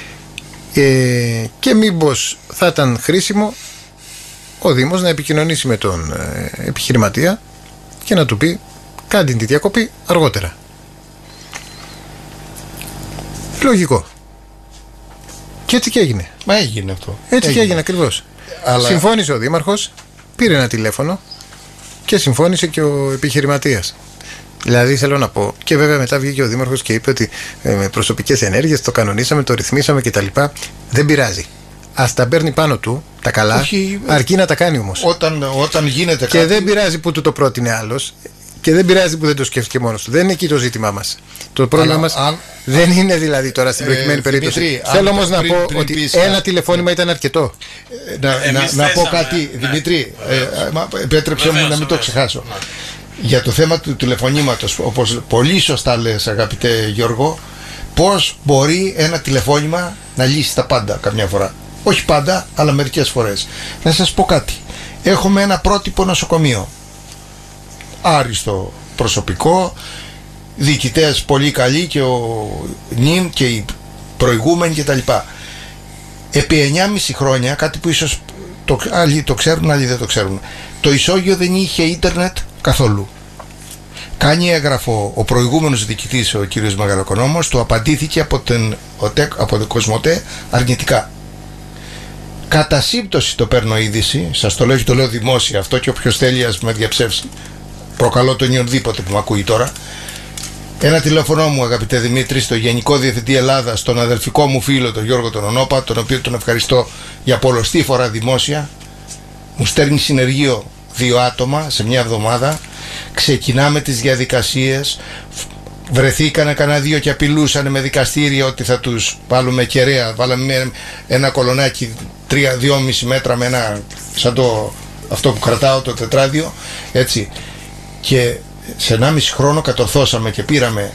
Και μήπως θα ήταν χρήσιμο ο Δήμος να επικοινωνήσει με τον επιχειρηματία και να του πει: κάντε τη διακοπή αργότερα. Λογικό. Και έτσι και έγινε. Μα έγινε αυτό. Έτσι και έγινε ακριβώς. Αλλά... συμφώνησε ο Δήμαρχος, πήρε ένα τηλέφωνο και συμφώνησε και ο επιχειρηματίας. Δηλαδή θέλω να πω, και βέβαια μετά βγήκε ο Δήμαρχος και είπε ότι με προσωπικές ενέργειες το κανονίσαμε, το ρυθμίσαμε κτλ. Δεν πειράζει. Ας τα παίρνει πάνω του τα καλά, αρκεί να τα κάνει όμως. Όταν γίνεται και κάτι... δεν πειράζει που του το πρότεινε άλλος. Και δεν πειράζει που δεν το σκέφτηκε μόνος του. Δεν είναι εκεί το ζήτημά μας. Το πρόβλημα μας δεν είναι δηλαδή τώρα στην προκειμένη περίπτωση. Δημήτρη, θέλω όμως να πω ότι ένα τηλεφώνημα ήταν αρκετό. Να πω κάτι, Δημήτρη, επέτρεψε μου να μην το ξεχάσω. Για το θέμα του τηλεφωνήματος, όπως πολύ σωστά λες, αγαπητέ Γιώργο, πώς μπορεί ένα τηλεφώνημα να λύσει τα πάντα καμιά φορά. Όχι πάντα, αλλά μερικές φορές. Να σας πω κάτι. Έχουμε ένα πρότυπο νοσοκομείο. Άριστο προσωπικό, διοικητές πολύ καλοί και ο νυν και οι προηγούμενοι κτλ. Επί 9,5 χρόνια, κάτι που ίσως άλλοι το ξέρουν, άλλοι δεν το ξέρουν, το Ισόγειο δεν είχε ίντερνετ καθόλου. Κάνει έγγραφο ο προηγούμενος διοικητής, ο κύριος Μεγαλοκονόμος, του απαντήθηκε από την Κοσμοτέ αρνητικά. Κατά σύμπτωση το παίρνω είδηση, σας το λέω και το λέω δημόσια αυτό, και όποιος θέλει ας με διαψεύσει. Προκαλώ τον οποιονδήποτε που με ακούει τώρα. Ένα τηλέφωνο μου, αγαπητέ Δημήτρη, στο Γενικό Διευθυντή Ελλάδα, στον αδελφικό μου φίλο, τον Γιώργο τον Ονόπα, τον οποίο τον ευχαριστώ για πολλοστή φορά δημόσια. Μου στέλνει συνεργείο 2 άτομα σε μια εβδομάδα. Ξεκινάμε τις διαδικασίες. Βρεθήκανε κανένα 2 και απειλούσαν με δικαστήρια ότι θα τους βάλουμε κεραία. Βάλαμε ένα κολονάκι 3-2,5 μέτρα με ένα, σαν αυτό που κρατάω, το τετράδιο, έτσι. Και σε 1,5 χρόνο κατορθώσαμε και πήραμε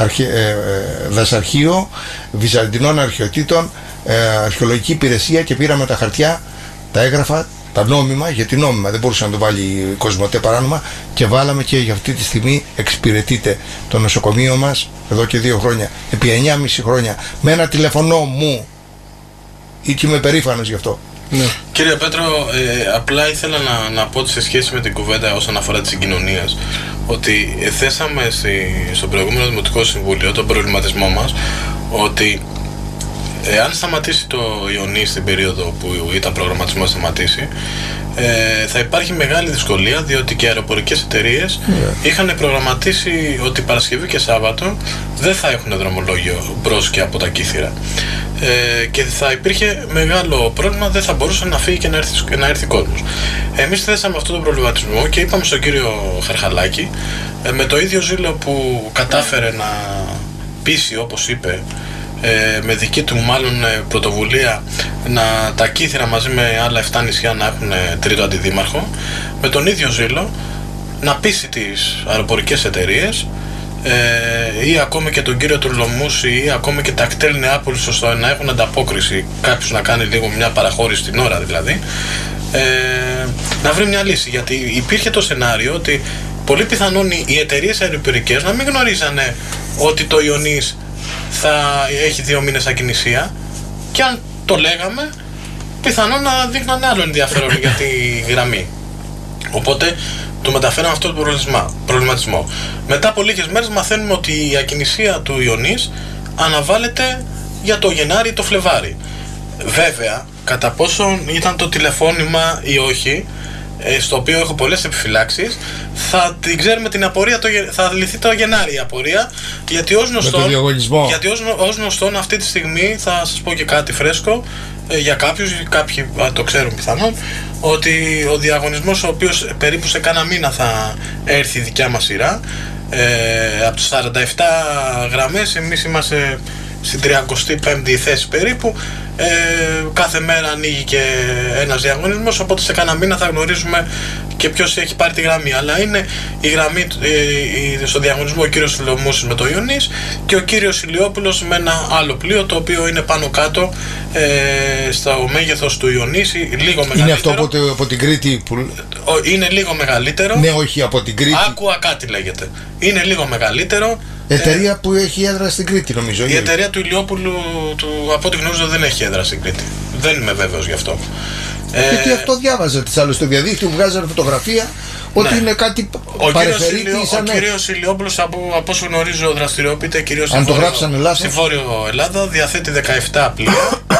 δασαρχείο, βυζαντινών αρχαιοτήτων, αρχαιολογική υπηρεσία, και πήραμε τα χαρτιά, τα έγγραφα, τα νόμιμα, γιατί νόμιμα δεν μπορούσε να το βάλει η Κοσμοτέ παράνομα, και βάλαμε, και για αυτή τη στιγμή εξυπηρετείται το νοσοκομείο μας εδώ και 2 χρόνια, επί 9,5 χρόνια, με ένα τηλεφωνό μου, και είμαι περήφανος γι' αυτό. Ναι. Κύριε Πέτρο, απλά ήθελα να πω ότι σε σχέση με την κουβέντα όσον αφορά τις συγκοινωνίες, ότι θέσαμε στο προηγούμενο Δημοτικό Συμβούλιο τον προβληματισμό μας ότι αν σταματήσει το Ιωνί στην περίοδο που ήταν προγραμματισμό να σταματήσει, θα υπάρχει μεγάλη δυσκολία, διότι και οι αεροπορικές εταιρείες είχαν προγραμματίσει ότι Παρασκευή και Σάββατο δεν θα έχουν δρομολόγιο μπρος και από τα Κύθυρα. Και θα υπήρχε μεγάλο πρόβλημα, δεν θα μπορούσε να φύγει και να έρθει κόσμος. Εμείς θέσαμε αυτόν τον προβληματισμό και είπαμε στον κύριο Χαρχαλάκη, με το ίδιο ζήλο που κατάφερε να πείσει, όπως είπε, με δική του μάλλον πρωτοβουλία, τα Κύθυρα μαζί με άλλα 7 νησιά να έχουν τρίτο αντιδήμαρχο, με τον ίδιο ζήλο να πείσει τις αεροπορικές εταιρείες ή ακόμη και τον κύριο Τουρλομούση ή ακόμη και τα κτέλ Νεάπολης, ώστε να έχουν ανταπόκριση, κάποιος να κάνει λίγο μια παραχώρηση την ώρα δηλαδή, να βρει μια λύση. Γιατί υπήρχε το σενάριο ότι πολύ πιθανόν οι εταιρείες αεροπορικές να μην γνωρίζανε ότι το Ιωνής θα έχει 2 μήνες ακινησία, και αν το λέγαμε πιθανόν να δείχνανε άλλο ενδιαφέρον για τη γραμμή. Οπότε του μεταφέραμε αυτό το προβληματισμό. Μετά από λίγες μέρες μαθαίνουμε ότι η ακινησία του Ιωνής αναβάλλεται για το Γενάρη ή το Φλεβάρι. Βέβαια, κατά πόσο ήταν το τηλεφώνημα ή όχι, στο οποίο έχω πολλές επιφυλάξεις, θα την ξέρουμε την απορία, θα λυθεί το Γενάρη η απορία, γιατί ως γνωστόν αυτή τη στιγμή θα σας πω και κάτι φρέσκο για κάποιους, κάποιοι το ξέρουν πιθανόν, ότι ο διαγωνισμός, ο οποίος περίπου σε κάνα μήνα θα έρθει η δικιά μας σειρά, από τις 47 γραμμές εμείς είμαστε στην 35η θέση περίπου. Κάθε μέρα ανοίγει και ένας διαγωνισμός, οπότε σε κάνα μήνα θα γνωρίζουμε και ποιος έχει πάρει τη γραμμή. Αλλά είναι η γραμμή στο διαγωνισμό ο κύριος Φιλομούσης με το Ιωνής και ο κύριος Ηλιόπουλος με ένα άλλο πλοίο, το οποίο είναι πάνω κάτω στο μέγεθος του Ιωνής, λίγο μεγαλύτερο. Είναι αυτό από την Κρήτη που... Είναι λίγο μεγαλύτερο. Ναι, όχι από την Κρήτη. Άκουα κάτι λέγεται. Είναι λίγο μεγαλύτερο. Εταιρεία που έχει έδρα στην Κρήτη, νομίζω. Η εταιρεία του Ηλιόπουλου, από ό,τι γνωρίζω, δεν έχει έδρα στην Κρήτη. Δεν είμαι βέβαιος γι' αυτό. Γιατί αυτό διάβαζα τις άλλες στο διαδίκτυο, βγάζανε φωτογραφία ότι είναι κάτι παρεφερήτη. Ο κύριος Ηλιόπουλος, από όσο γνωρίζω, δραστηριοποιείται κυρίως στη Βόρειο Ελλάδα, διαθέτει 17 πλοία.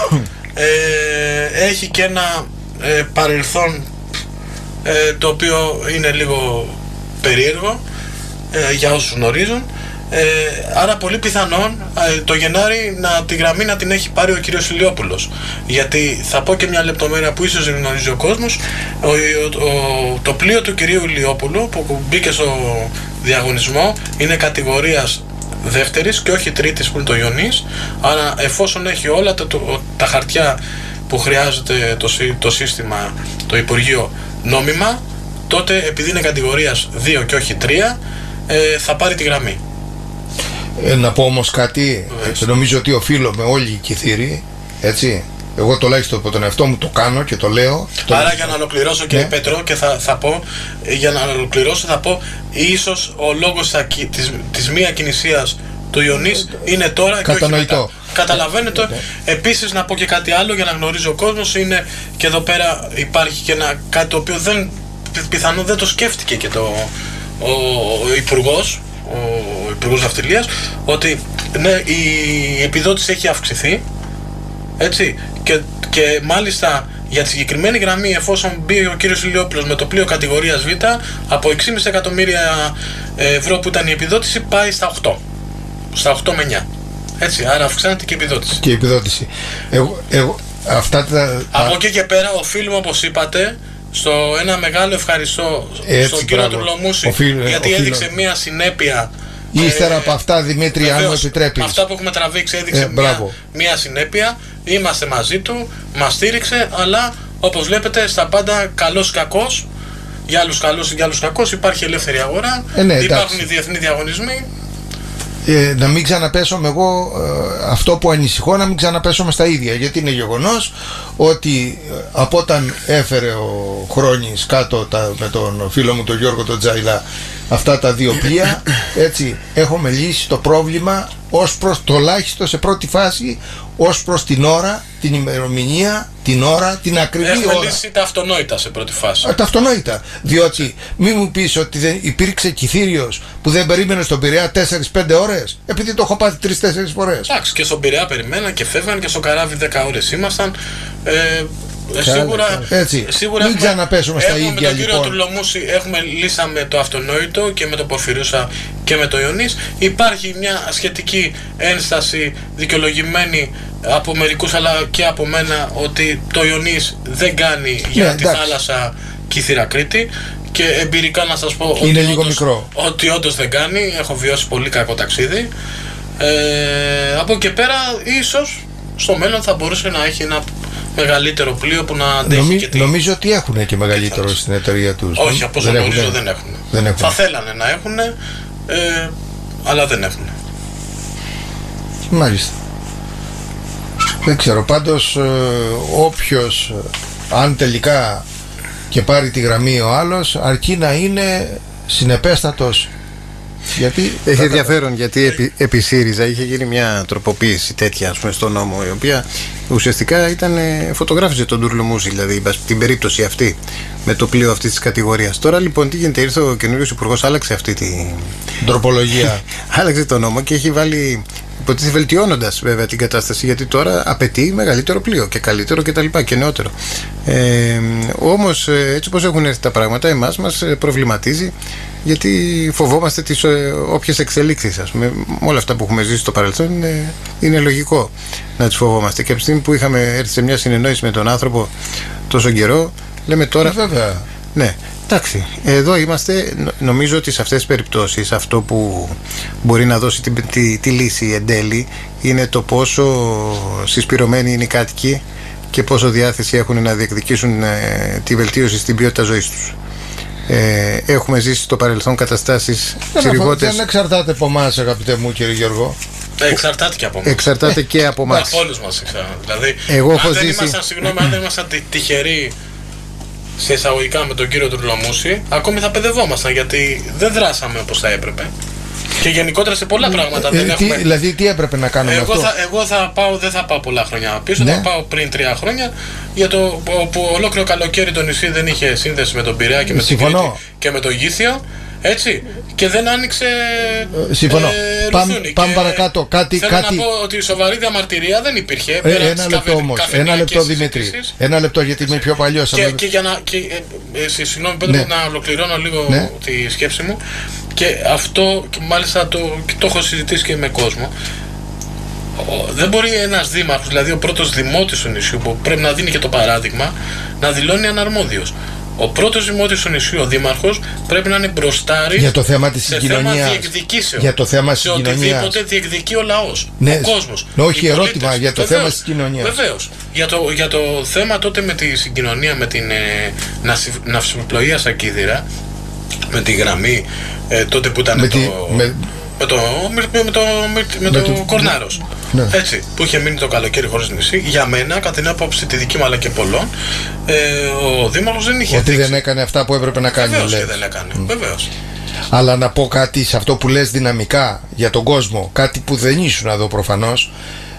Έχει και ένα παρελθόν το οποίο είναι λίγο περίεργο για όσους γνωρίζουν. Άρα πολύ πιθανόν το Γενάρη τη γραμμή να την έχει πάρει ο κύριος Ηλιόπουλος. Γιατί θα πω και μια λεπτομέρεια που ίσως δεν γνωρίζει ο κόσμος. Το πλοίο του κυρίου Ηλιόπουλου που μπήκε στο διαγωνισμό είναι κατηγορίας δεύτερης και όχι τρίτης, που είναι το Ιωνής. Άρα εφόσον έχει όλα τα χαρτιά που χρειάζεται το σύστημα, το Υπουργείο, νόμιμα, τότε επειδή είναι κατηγορίας 2 και όχι 3, θα πάρει τη γραμμή. Να πω όμως κάτι, νομίζω ότι οφείλω όλοι οι Κιθύριοι, έτσι. Εγώ τουλάχιστον από τον εαυτό μου το κάνω και το λέω. Άρα για να ολοκληρώσω, κύριε Πέτρο, και θα πω, για να ολοκληρώσω θα πω, ίσως ο λόγος της μη ακινησίας του Ιωνής είναι τώρα και όχι μετά. Καταλαβαίνετε. Επίσης να πω και κάτι άλλο για να γνωρίζει ο κόσμος, είναι και εδώ πέρα υπάρχει και κάτι το οποίο πιθανόν δεν το σκέφτηκε και ο Υπουργός, ο Υπουργός Ναυτιλίας, ότι ναι, η επιδότηση έχει αυξηθεί, έτσι, και μάλιστα για τη συγκεκριμένη γραμμή, εφόσον μπει ο κύριος Ηλιόπουλος με το πλοίο κατηγορίας Β, από 6,5 εκατομμύρια ευρώ που ήταν η επιδότηση πάει στα 8 με 9, έτσι, άρα αυξάνεται και η επιδότηση. Και η επιδότηση. Από εκεί και πέρα οφείλουμε, όπως είπατε, στο ένα μεγάλο ευχαριστώ στον κύριο Τουρλομούση, γιατί έδειξε μια συνέπεια. Ύστερα από αυτά, Δημήτρη, αν μου επιτρέπεις, αυτά που έχουμε τραβήξει, έδειξε μια συνέπεια. Είμαστε μαζί του, μας στήριξε, αλλά όπως βλέπετε στα πάντα, καλός κακός, για άλλους καλός, για άλλους κακός, υπάρχει ελεύθερη αγορά, υπάρχουν οι διεθνείς διαγωνισμοί. Να μην ξαναπέσουμε εγώ αυτό που ανησυχώ, να μην ξαναπέσουμε στα ίδια, γιατί είναι γεγονός ότι από όταν έφερε ο Χρόνης κάτω με τον φίλο μου τον Γιώργο τον Τζαϊλά αυτά τα 2 πλοία, έτσι, έχουμε λύσει το πρόβλημα ως προς, τουλάχιστον σε πρώτη φάση, ως προς την ώρα, την ημερομηνία, την ώρα, την ακριβή ώρα. Έχουμε λύσει τα αυτονόητα σε πρώτη φάση. Τα αυτονόητα. Διότι μην μου πεις ότι δεν υπήρξε Κιθύριος που δεν περίμενε στον Πειραιά 4-5 ώρες, επειδή το έχω πάθει 3-4 φορές. Εντάξει, και στον Πειραιά περιμέναν και φεύγαν, και στο καράβι 10 ώρες ήμασταν. Σίγουρα μην ξαναπέσουμε στα ίδια. Με τον κύριο Τουρλομούση λύσαμε το αυτονόητο, και με τον Πορφυρίουσα και με το Ιωνής. Υπάρχει μια σχετική ένσταση δικαιολογημένη από μερικούς, αλλά και από μένα, ότι το Ιωνής δεν κάνει για τη θάλασσα Κύθυρα Κρήτη. Και εμπειρικά να σας πω ότι όντως δεν κάνει. Έχω βιώσει πολύ κακό ταξίδι. Από εκεί πέρα ίσως στο μέλλον θα μπορούσε να έχει ένα μεγαλύτερο πλοίο που να αντέχει. Νομίζω ότι έχουν και μεγαλύτερο στην εταιρεία τους. Όχι, από όσο γνωρίζω δεν έχουν. Θα θέλανε να έχουν. αλλά δεν έχουν. Μάλιστα. Δεν ξέρω, πάντως όποιος, αν τελικά και πάρει τη γραμμή ο άλλος, αρκεί να είναι συνεπέστατος. Γιατί έχει ενδιαφέρον, γιατί επί ΣΥΡΙΖΑ είχε γίνει μια τροποποίηση τέτοια, ας πούμε, στον νόμο, η οποία ουσιαστικά φωτογράφιζε τον Τουρλουμούση, δηλαδή την περίπτωση αυτή, με το πλοίο αυτή τη κατηγορία. Τώρα λοιπόν τι γίνεται, ήρθε ο καινούριος υπουργός, άλλαξε αυτή την τροπολογία. Άλλαξε το νόμο και έχει βάλει, υποτίθεται βελτιώνοντας βέβαια την κατάσταση, γιατί τώρα απαιτεί μεγαλύτερο πλοίο και καλύτερο και τα λοιπά και νεότερο. Όμως έτσι όπως έχουν έρθει τα πράγματα, εμάς μας προβληματίζει, γιατί φοβόμαστε τις όποιες εξελίξεις, ας πούμε, με όλα αυτά που έχουμε ζήσει στο παρελθόν. Είναι λογικό να τις φοβόμαστε, και από τη στιγμή που είχαμε έρθει σε μια συνεννόηση με τον άνθρωπο τόσο καιρό, λέμε τώρα βέβαια. Ναι, εντάξει, εδώ είμαστε. Νομίζω ότι σε αυτές τις περιπτώσεις αυτό που μπορεί να δώσει τη λύση εν τέλει είναι το πόσο συσπηρωμένοι είναι οι κάτοικοι και πόσο διάθεση έχουν να διεκδικήσουν τη βελτίωση στην ποιότητα ζωής τους. Έχουμε ζήσει στο παρελθόν καταστάσεις τσιριγώτες. Δεν εξαρτάται από εμάς, αγαπητέ μου κύριε Γιώργο. Εξαρτάται και από εμάς. Εξαρτάται και από εμάς. Από όλους μας εξαρτάται. Δηλαδή, εγώ αν δεν ήμασταν τυχεροί σε εισαγωγικά με τον κύριο Τουρλουμούση, ακόμη θα παιδευόμασταν, γιατί δεν δράσαμε όπως θα έπρεπε. Και γενικότερα σε πολλά πράγματα δεν έχουμε. Δηλαδή, τι έπρεπε να κάνουμε αυτό? Εγώ δεν θα πάω πολλά χρόνια πίσω, ναι. Θα πάω πριν 3 χρόνια, για το που ολόκληρο καλοκαίρι το νησί δεν είχε σύνδεση με τον Πειραιά και με την Κρήτη και με το Γήθιο. Έτσι, και δεν άνοιξε. Συμφωνώ. Πάμε παρακάτω. Θέλω να πω ότι η σοβαρή διαμαρτυρία δεν υπήρχε. Ένα λεπτό όμως. Ένα λεπτό, Δημήτρη. Ένα λεπτό, γιατί είμαι πιο παλιός. Και για να. Συγγνώμη, ναι. Να ολοκληρώνω λίγο τη σκέψη μου. Και αυτό, και μάλιστα το έχω συζητήσει και με κόσμο. Δεν μπορεί ένας δήμαρχος, δηλαδή ο πρώτος δημότης του νησιού, που πρέπει να δίνει και το παράδειγμα, να δηλώνει αναρμόδιος. Ο πρώτος δημότης του νησιού, ο δήμαρχος, πρέπει να είναι μπροστάρης για το θέμα της συγκοινωνίας, σε θέμα διεκδικήσεων. Για το θέμα σε οτιδήποτε διεκδικεί ο λαός, ναι, ο κόσμος. όχι ερώτημα, για το θέμα της συγκοινωνίας. Βεβαίως. Για το θέμα τότε με τη συγκοινωνία, με την ναυσιπλοεία Σακίδηρα, με τη γραμμή τότε που ήταν με το Κορνάρος. Ναι. Έτσι, που είχε μείνει το καλοκαίρι χωρίς νησί. Για μένα, κατά την άποψη τη δική μου αλλά και πολλών, ο Δήμαρχος δεν είχε. Ότι δεν έκανε αυτά που έπρεπε να κάνει. Βεβαίως και δεν έκανε. Βεβαίως. Αλλά να πω κάτι σε αυτό που λες δυναμικά για τον κόσμο, κάτι που δεν ήσουν εδώ προφανώς.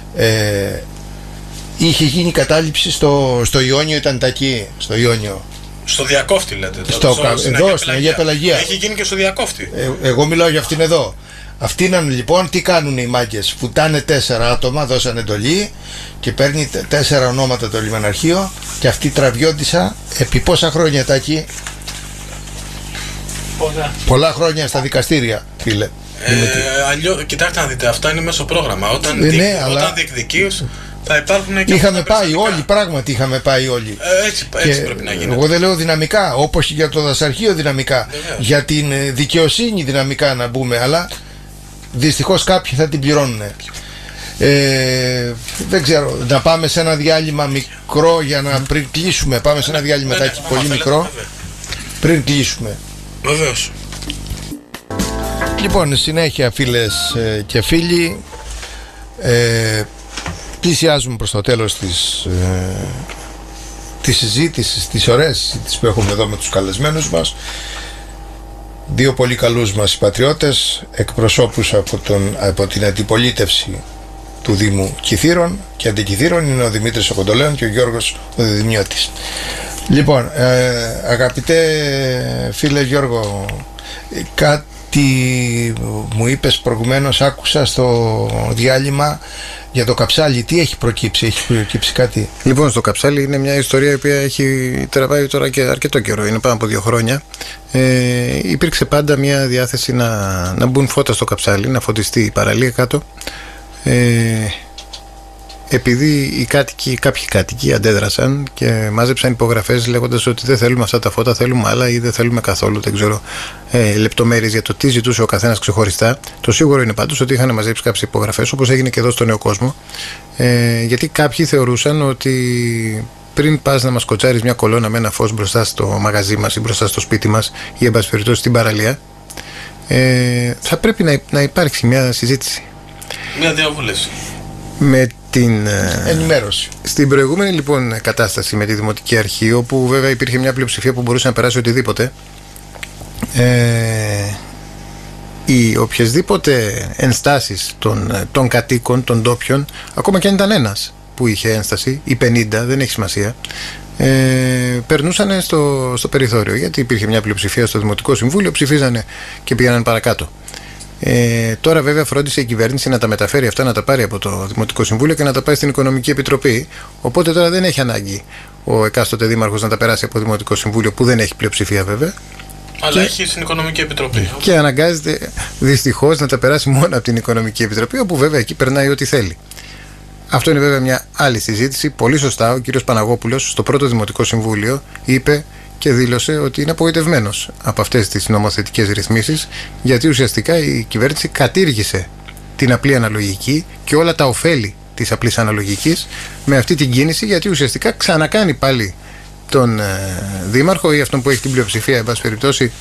Είχε γίνει κατάληψη στο Ιόνιο, ήταν εκεί, στο Ιόνιο. Στο Διακόφτη λέτε. Εδώ, στην Αγία Πελαγία. Έχει γίνει και στο Διακόφτη. Εγώ μιλάω για αυτήν εδώ. Αυτοί είναι λοιπόν, τι κάνουν οι μάγκες? Φουτάνε 4 άτομα, δώσαν εντολή και παίρνει 4 ονόματα το λιμεναρχείο, και αυτή τραβιόντισσα επί πόσα χρόνια Τάκη? Πολλά χρόνια στα δικαστήρια, φίλε. Κοιτάξτε να δείτε, αυτά είναι μέσω πρόγραμμα. Όταν διεκδικείς, θα υπάρχουν και. Είχαμε πάει όλοι, πράγματι είχαμε πάει όλοι. Έτσι πρέπει να γίνει. Εγώ δεν λέω δυναμικά, όπως και για το δασαρχείο δυναμικά. Για την δικαιοσύνη δυναμικά να μπούμε, αλλά δυστυχώς κάποιοι θα την πληρώνουν. Δεν ξέρω, να πάμε σε ένα διάλειμμα μικρό για να πριν κλείσουμε. Πάμε σε ένα διάλειμμα πολύ μικρό πριν κλείσουμε. Βεβαίως. Λοιπόν, συνέχεια φίλες και φίλοι, πλησιάζουμε προς το τέλος της συζήτησης, της ωραίας συζήτησης που έχουμε εδώ με τους καλεσμένους μας. Δύο πολύ καλούς μας πατριώτες, εκπροσώπους από την αντιπολίτευση του Δήμου Κηθείρων και Αντικηθείρων, είναι ο Δημήτρης ο Κοντολέων και ο Γιώργος ο Διδημιώτης. Λοιπόν, αγαπητέ φίλε Γιώργο, κάτι μου είπες προηγουμένως, άκουσα στο διάλειμμα για το καψάλι. Τι έχει προκύψει κάτι? Λοιπόν, στο καψάλι είναι μια ιστορία η οποία έχει τραβάει τώρα και αρκετό καιρό, είναι πάνω από 2 χρόνια. Υπήρξε πάντα μια διάθεση να μπουν φώτα στο καψάλι, να φωτιστεί η παραλία κάτω. Επειδή κάποιοι κάτοικοι αντέδρασαν και μάζεψαν υπογραφές λέγοντας ότι δεν θέλουμε αυτά τα φώτα, θέλουμε άλλα ή δεν θέλουμε καθόλου, δεν ξέρω λεπτομέρειες για το τι ζητούσε ο καθένας ξεχωριστά. Το σίγουρο είναι πάντως ότι είχαν μαζέψει κάποιες υπογραφές, όπως έγινε και εδώ στο Νέο Κόσμο, γιατί κάποιοι θεωρούσαν ότι πριν πας να μας κοτσάρεις μια κολόνα με ένα φως μπροστά στο μαγαζί μας ή μπροστά στο σπίτι μας ή εν πάση περιπτώσει στην παραλία, Θα πρέπει να υπάρξει μια συζήτηση. Μια διαβούλευση. Με την ενημέρωση. Στην προηγούμενη λοιπόν κατάσταση με τη Δημοτική Αρχή, όπου βέβαια υπήρχε μια πλειοψηφία που μπορούσε να περάσει οτιδήποτε, οι οποιασδήποτε ενστάσεις των κατοίκων, των ντόπιων, ακόμα και αν ήταν ένας που είχε ένσταση ή 50, δεν έχει σημασία, περνούσαν στο περιθώριο, γιατί υπήρχε μια πλειοψηφία στο Δημοτικό Συμβούλιο, ψηφίζανε και πήγαιναν παρακάτω. Τώρα βέβαια φρόντισε η κυβέρνηση να τα μεταφέρει αυτά, να τα πάρει από το Δημοτικό Συμβούλιο και να τα πάει στην Οικονομική Επιτροπή, οπότε τώρα δεν έχει ανάγκη ο εκάστοτε δήμαρχος να τα περάσει από το Δημοτικό Συμβούλιο, που δεν έχει πλειοψηφία βέβαια, αλλά έχει στην Οικονομική Επιτροπή. Και αναγκάζεται δυστυχώς να τα περάσει μόνο από την Οικονομική Επιτροπή, όπου βέβαια εκεί περνάει ό,τι θέλει. Αυτό είναι βέβαια μια άλλη συζήτηση. Πολύ σωστά ο κύριος Παναγόπουλος στο πρώτο Δημοτικό Συμβούλιο είπε και δήλωσε ότι είναι απογοητευμένος από αυτές τις νομοθετικές ρυθμίσεις, γιατί ουσιαστικά η κυβέρνηση κατήργησε την απλή αναλογική και όλα τα ωφέλη της απλής αναλογικής με αυτή την κίνηση, γιατί ουσιαστικά ξανακάνει πάλι τον δήμαρχο ή αυτόν που έχει την πλειοψηφία, εν πάση περιπτώσει,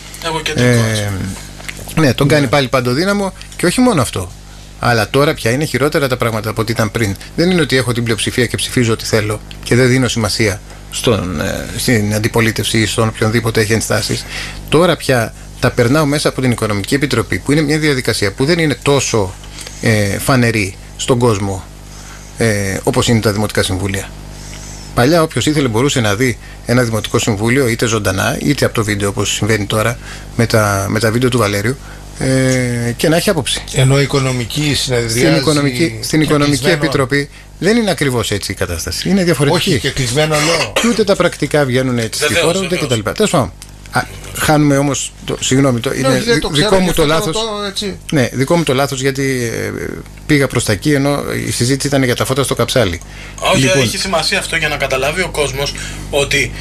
ναι, τον κάνει πάλι παντοδύναμο. Και όχι μόνο αυτό, αλλά τώρα πια είναι χειρότερα τα πράγματα από ό,τι ήταν πριν. Δεν είναι ότι έχω την πλειοψηφία και ψηφίζω ό,τι θέλω και δεν δίνω σημασία στην αντιπολίτευση ή στον οποιονδήποτε έχει ενστάσεις. Τώρα πια τα περνάω μέσα από την Οικονομική Επιτροπή, που είναι μια διαδικασία που δεν είναι τόσο φανερή στον κόσμο όπως είναι τα Δημοτικά Συμβούλια. Παλιά όποιος ήθελε μπορούσε να δει ένα Δημοτικό Συμβούλιο είτε ζωντανά είτε από το βίντεο, όπως συμβαίνει τώρα με τα βίντεο του Βαλέριου, και να έχει άποψη. Ενώ η οικονομική συνεδριάζει στην Οικονομική Επιτροπή δεν είναι ακριβώς έτσι η κατάσταση. Είναι διαφορετική. Όχι, και κλεισμένο λέω. Και ούτε τα πρακτικά βγαίνουν έτσι στη χώρα, ούτε κτλ. Τέλος πάντων. Χάνουμε όμως. Συγγνώμη, είναι δικό μου το λάθος. Ναι, δικό μου το λάθος, γιατί πήγα προς τα εκεί, ενώ η συζήτηση ήταν για τα φώτα στο καψάλι. Όχι, λοιπόν, έχει σημασία αυτό για να καταλάβει ο κόσμος ότι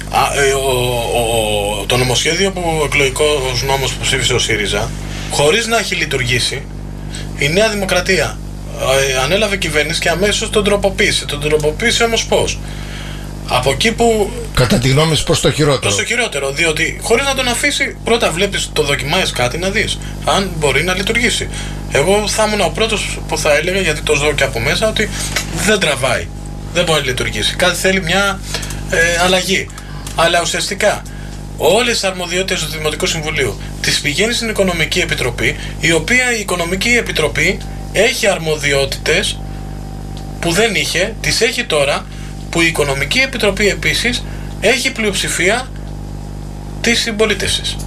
το νομοσχέδιο ο εκλογικός νόμος που ψήφισε ο ΣΥΡΙΖΑ, χωρίς να έχει λειτουργήσει, η Νέα Δημοκρατία ανέλαβε κυβέρνηση και αμέσως τον τροποποίησε. Τον τροποποίησε όμως πώς? Από εκεί που. Κατά τη γνώμη σου, προς το χειρότερο. Προς το χειρότερο, διότι χωρίς να τον αφήσει, πρώτα βλέπεις, το δοκιμάζεις κάτι να δεις αν μπορεί να λειτουργήσει. Εγώ θα ήμουν ο πρώτος που θα έλεγα, γιατί το ζω και από μέσα, ότι δεν τραβάει. Δεν μπορεί να λειτουργήσει. Κάτι θέλει μια αλλαγή. Αλλά ουσιαστικά όλες τις αρμοδιότητες του Δημοτικού Συμβουλίου τις πηγαίνει στην Οικονομική Επιτροπή, η οποία η Οικονομική Επιτροπή έχει αρμοδιότητες που δεν είχε, τις έχει τώρα, που η Οικονομική Επιτροπή επίσης έχει πλειοψηφία της συμπολίτευσης.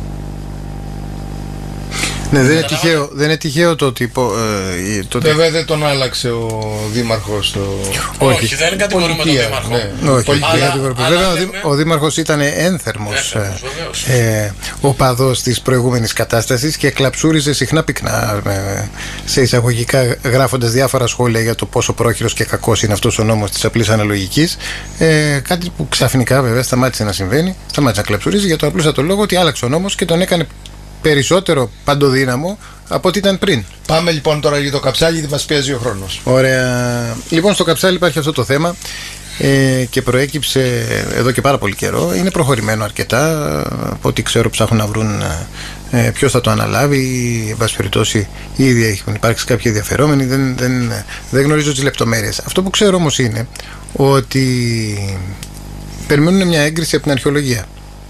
Ναι, δεν είναι τυχαίο το ότι. Βέβαια δεν τον άλλαξε ο δήμαρχος. Όχι, δεν είναι κατηγορούμε τον δήμαρχο. Ναι, όχι, βέβαια ο δήμαρχος ήταν ένθερμος οπαδός της προηγούμενης κατάστασης και κλαψούριζε συχνά πυκνά, σε εισαγωγικά, γράφοντας διάφορα σχόλια για το πόσο πρόχειρος και κακός είναι αυτός ο νόμος της απλής αναλογικής. Κάτι που ξαφνικά βέβαια σταμάτησε να συμβαίνει, σταμάτησε να κλαψουρίζει, για το απλούστατο λόγο ότι άλλαξε ο νόμος και τον έκανε περισσότερο παντοδύναμο από ό,τι ήταν πριν. Πάμε λοιπόν τώρα για το καψάλι, γιατί μας πιέζει ο χρόνος. Ωραία. Λοιπόν, στο καψάλι υπάρχει αυτό το θέμα και προέκυψε εδώ και πάρα πολύ καιρό. Είναι προχωρημένο αρκετά. Από ό,τι ξέρω, ψάχνουν να βρουν ποιος θα το αναλάβει. Εν πάση περιπτώσει, ήδη έχουν υπάρξει κάποιοι ενδιαφερόμενοι. Δεν γνωρίζω τις λεπτομέρειες. Αυτό που ξέρω όμως είναι ότι περιμένουν μια έγκριση από την αρχαιολογία.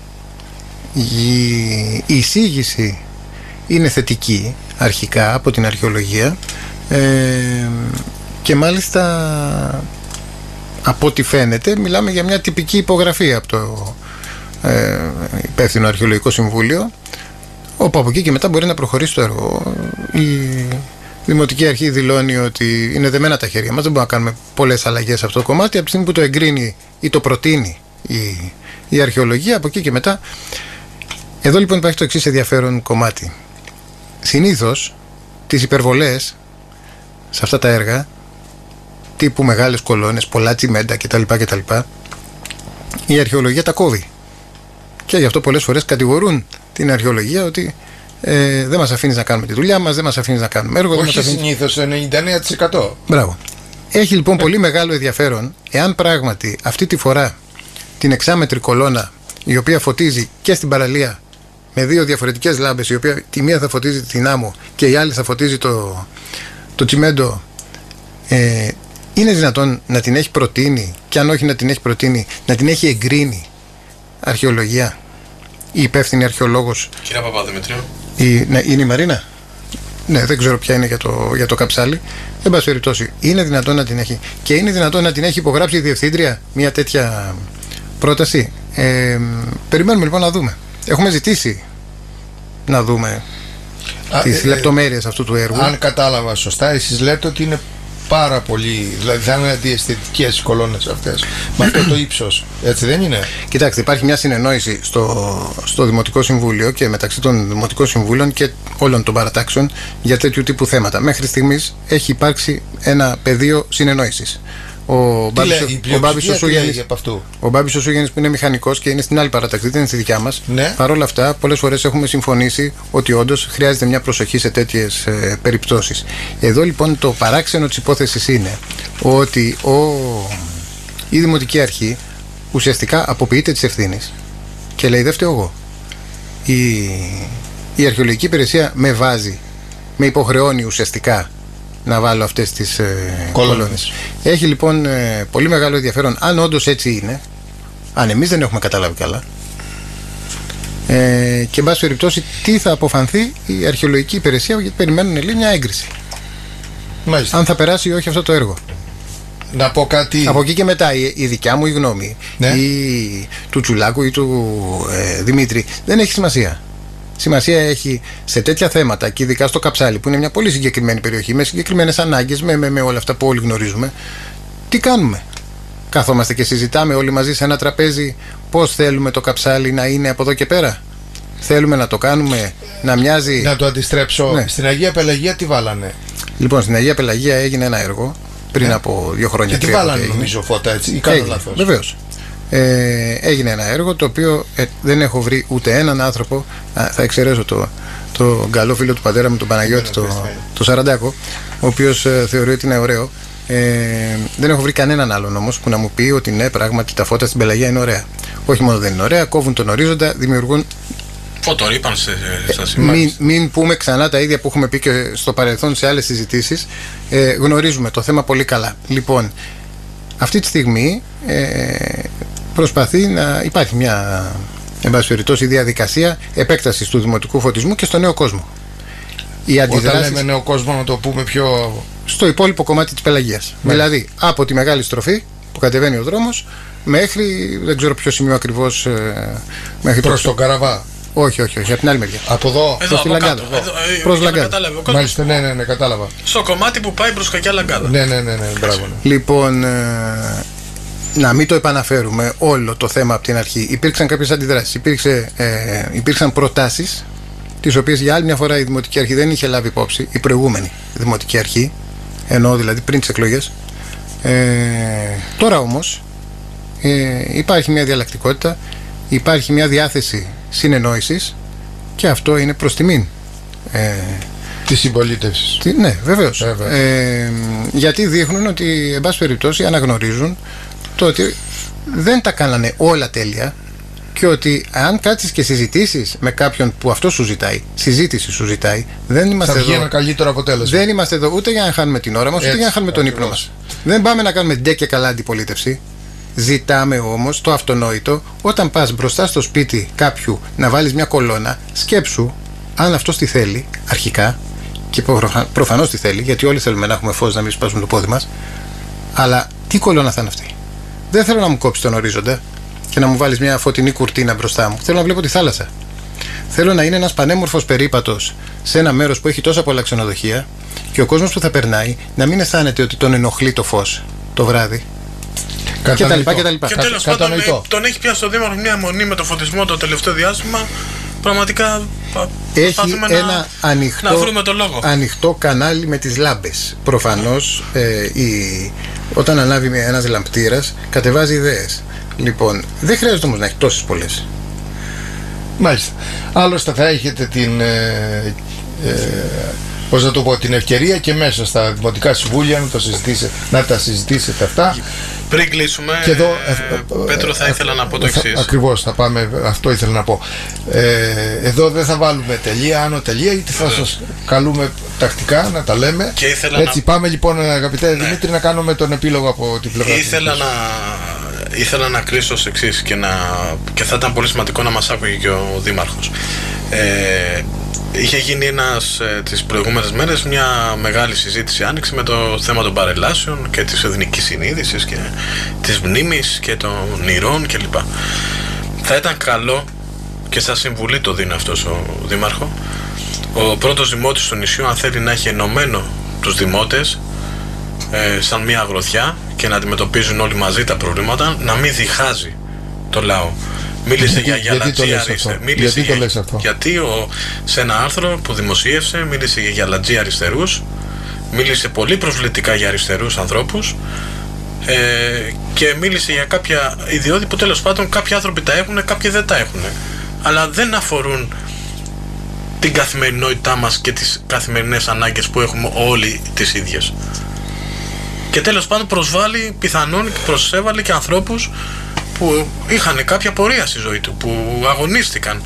Η εισήγηση είναι θετική αρχικά από την αρχαιολογία και μάλιστα από ό,τι φαίνεται μιλάμε για μια τυπική υπογραφή από το υπεύθυνο αρχαιολογικό συμβούλιο, όπου από εκεί και μετά μπορεί να προχωρήσει το έργο. Η Δημοτική Αρχή δηλώνει ότι είναι δεμένα τα χέρια μας, δεν μπορούμε να κάνουμε πολλές αλλαγές σε αυτό το κομμάτι. Από τη στιγμή που το εγκρίνει ή το προτείνει η αρχαιολογία, από εκεί και μετά. Εδώ λοιπόν υπάρχει το εξής ενδιαφέρον κομμάτι. Συνήθως τις υπερβολές σε αυτά τα έργα, τύπου μεγάλες κολόνες, πολλά τσιμέντα κτλ, η αρχαιολογία τα κόβει. Και γι' αυτό πολλές φορές κατηγορούν την αρχαιολογία ότι δεν μας αφήνεις να κάνουμε τη δουλειά μας, δεν μας αφήνεις να κάνουμε έργο. Όχι συνήθως, 99%. Μπράβο. Έχει λοιπόν πολύ μεγάλο ενδιαφέρον εάν πράγματι αυτή τη φορά την εξάμετρη κολόνα, η οποία φωτίζει και στην παραλία με δύο διαφορετικές λάμπες, η οποία τη μία θα φωτίζει την άμμο και η άλλη θα φωτίζει το τσιμέντο, είναι δυνατόν να την έχει προτείνει, και αν όχι να την έχει προτείνει, να την έχει εγκρίνει αρχαιολογία, η υπεύθυνη αρχαιολόγος? Κύριε Παπαδημητρίου. Είναι η Μαρίνα. Ναι, δεν ξέρω ποια είναι για το καψάλι. Εν πάση περιπτώσει, είναι δυνατόν να την έχει, και είναι δυνατόν να την έχει υπογράψει η διευθύντρια μια τέτοια πρόταση? Περιμένουμε λοιπόν να δούμε. Έχουμε ζητήσει να δούμε τις λεπτομέρειες αυτού του έργου. Αν κατάλαβα σωστά, εσείς λέτε ότι είναι πάρα πολύ, δηλαδή θα είναι αντιαισθητικές οι κολόνες αυτές με αυτό το ύψος, έτσι δεν είναι? Κοιτάξτε, υπάρχει μια συνεννόηση στο Δημοτικό Συμβούλιο και μεταξύ των Δημοτικών Συμβούλων και όλων των παρατάξεων για τέτοιου τύπου θέματα. Μέχρι στιγμής έχει υπάρξει ένα πεδίο συνεννόησης. Ο Μπάμπης ο Σούγενης, που είναι μηχανικός και είναι στην άλλη παρατακτή, δεν είναι στη δικιά μας. Ναι. Παρ' όλα αυτά, πολλές φορές έχουμε συμφωνήσει ότι όντως χρειάζεται μια προσοχή σε τέτοιες περιπτώσεις. Εδώ λοιπόν το παράξενο της υπόθεσης είναι ότι η Δημοτική Αρχή ουσιαστικά αποποιείται της ευθύνης και λέει: δεν φταίω εγώ. Η Αρχαιολογική Υπηρεσία με υποχρεώνει ουσιαστικά να βάλω αυτές τις κολόνες. Έχει λοιπόν πολύ μεγάλο ενδιαφέρον, αν όντως έτσι είναι, αν εμείς δεν έχουμε καταλάβει καλά, και εν πάση περιπτώσει τι θα αποφανθεί η Αρχαιολογική Υπηρεσία, γιατί περιμένουν λέει μια έγκριση. Μάλιστα. Αν θα περάσει ή όχι αυτό το έργο. Να πω κάτι. Από εκεί και μετά η δικιά μου η γνώμη, ναι, ή του Τσουλάκου ή του Δημήτρη δεν έχει σημασία. Σημασία έχει σε τέτοια θέματα, και ειδικά στο Καψάλι, που είναι μια πολύ συγκεκριμένη περιοχή, με συγκεκριμένες ανάγκες, με όλα αυτά που όλοι γνωρίζουμε. Τι κάνουμε? Καθόμαστε και συζητάμε όλοι μαζί σε ένα τραπέζι πώς θέλουμε το Καψάλι να είναι από εδώ και πέρα? Θέλουμε να το κάνουμε να μοιάζει. Να το αντιστρέψω. Ναι. Στην Αγία Πελαγία τι βάλανε? Λοιπόν, στην Αγία Πελαγία έγινε ένα έργο πριν από 2 χρόνια. Και τι βάλανε, νομίζω, φώτα, έτσι, ή κάνω λάθος? Βεβαίως. Έγινε ένα έργο το οποίο δεν έχω βρει ούτε έναν άνθρωπο. Θα εξαιρέσω το καλό φίλο του πατέρα μου, τον Παναγιώτη, το Σαραντάκο, ο οποίος θεωρεί ότι είναι ωραίο. Δεν έχω βρει κανέναν άλλον όμως που να μου πει ότι ναι, πράγματι τα φώτα στην Πελαγία είναι ωραία. Όχι μόνο δεν είναι ωραία, κόβουν τον ορίζοντα, δημιουργούν. Φωτορύπανση στα σημεία. Μην πούμε ξανά τα ίδια που έχουμε πει και στο παρελθόν σε άλλες συζητήσεις. Γνωρίζουμε το θέμα πολύ καλά. Λοιπόν, αυτή τη στιγμή προσπαθεί να υπάρχει μια, εν πάση περιπτώσει, διαδικασία επέκτασης του δημοτικού φωτισμού και στο νέο κόσμο. Όταν λέμε νέο κόσμο, να το πούμε πιο. Στο υπόλοιπο κομμάτι της Πελαγίας. Δηλαδή από τη μεγάλη στροφή που κατεβαίνει ο δρόμος μέχρι, δεν ξέρω ποιο σημείο ακριβώς. Προς τον Καραβά. Όχι, από την άλλη μεριά. Από εδώ, προς τη Λαγκάδα. Προς Λαγκάδα. Μάλιστα, ναι, κατάλαβα. Στο κομμάτι που πάει προς Κακιά Λαγκάδα. Ναι, μπράβο. Λοιπόν, να μην το επαναφέρουμε όλο το θέμα από την αρχή. Υπήρξαν κάποιες αντιδράσεις, υπήρξαν προτάσεις, τις οποίες για άλλη μια φορά η Δημοτική Αρχή δεν είχε λάβει υπόψη, η προηγούμενη Δημοτική Αρχή, εννοώ δηλαδή πριν τις εκλογές. Τώρα όμως υπάρχει μια διαλλακτικότητα, υπάρχει μια διάθεση συνεννόησης, και αυτό είναι προς τιμήν της συμπολίτευσης. Ναι, βεβαίως. Γιατί δείχνουν ότι, εν πάση περιπτώσει, αναγνωρίζουν το ότι δεν τα κάνανε όλα τέλεια, και ότι αν κάτσεις και συζητήσεις με κάποιον που αυτό σου ζητάει, συζήτηση σου ζητάει, δεν είμαστε θα βγει εδώ. Ένα καλύτερο αποτέλεσμα. Δεν είμαστε εδώ ούτε για να χάνουμε την ώρα μας, ούτε για να χάνουμε τον ύπνο μας. Δεν πάμε να κάνουμε ντε και καλά αντιπολίτευση. Ζητάμε όμως το αυτονόητο, όταν πας μπροστά στο σπίτι κάποιου να βάλεις μια κολόνα, σκέψου αν αυτός τη θέλει αρχικά, και προφανώς τη θέλει, γιατί όλοι θέλουμε να έχουμε φως, να μην σπάσουμε το πόδι μας, αλλά τι κολόνα θα είναι αυτή? Δεν θέλω να μου κόψεις τον ορίζοντα και να μου βάλεις μια φωτεινή κουρτίνα μπροστά μου. Θέλω να βλέπω τη θάλασσα. Θέλω να είναι ένας πανέμορφος περίπατος σε ένα μέρος που έχει τόσα πολλά ξενοδοχεία, και ο κόσμος που θα περνάει να μην αισθάνεται ότι τον ενοχλεί το φως το βράδυ. Και τέλος πάντων, τον έχει πιάσει ο Δήμαρχος μια αιμονή με το φωτισμό το τελευταίο διάστημα. Πραγματικά έχει ένα να βρούμε το λόγο. Ανοιχτό κανάλι με τις λάμπες. Προφανώς όταν ανάβει ένας λαμπτήρας κατεβάζει ιδέες. Λοιπόν, δεν χρειάζεται όμως να έχει τόσες πολλές. Μάλιστα. Άλλωστε θα έχετε πώς να το πω, την ευκαιρία και μέσα στα δημοτικά συμβούλια να τα συζητήσετε αυτά. Πριν κλείσουμε, και εδώ, Πέτρο, θα ήθελα να πω το εξής. Ακριβώς, θα πάμε, αυτό ήθελα να πω. Εδώ δεν θα βάλουμε τελεία, άνω τελεία, γιατί θα σας καλούμε τακτικά να τα λέμε. Και έτσι πάμε λοιπόν, αγαπητέ Δημήτρη, να κάνουμε τον επίλογο από την πλευρά. Ήθελα να κρίσω ως εξής και θα ήταν πολύ σημαντικό να μας άκουγε και ο Δήμαρχος. Είχε γίνει τις προηγούμενες μέρες μια μεγάλη συζήτηση άνοιξη με το θέμα των παρελάσεων και της εθνικής συνείδησης και της μνήμης και των ηρών κλπ. Θα ήταν καλό, και σαν συμβουλή το δίνει αυτός ο Δήμαρχο, ο πρώτος δημότης του νησιού, αν θέλει να έχει ενωμένο τους δημότες σαν μια αγροθιά και να αντιμετωπίζουν όλοι μαζί τα προβλήματα, να μην διχάζει το λαό. Μίλησε για γυαλατζή αριστερούς. Γιατί σε ένα άρθρο που δημοσίευσε μίλησε για γυαλατζή αριστερούς, μίλησε πολύ προσβλητικά για αριστερούς ανθρώπους και μίλησε για κάποια ιδιότητα που τέλος πάντων κάποιοι άνθρωποι τα έχουν, κάποιοι δεν τα έχουν. Αλλά δεν αφορούν την καθημερινότητά μας και τις καθημερινές ανάγκες που έχουμε όλοι τις ίδιες. Και τέλος πάντων προσβάλλει πιθανόν και προσέβαλε και ανθρώπους που είχαν κάποια πορεία στη ζωή του, που αγωνίστηκαν.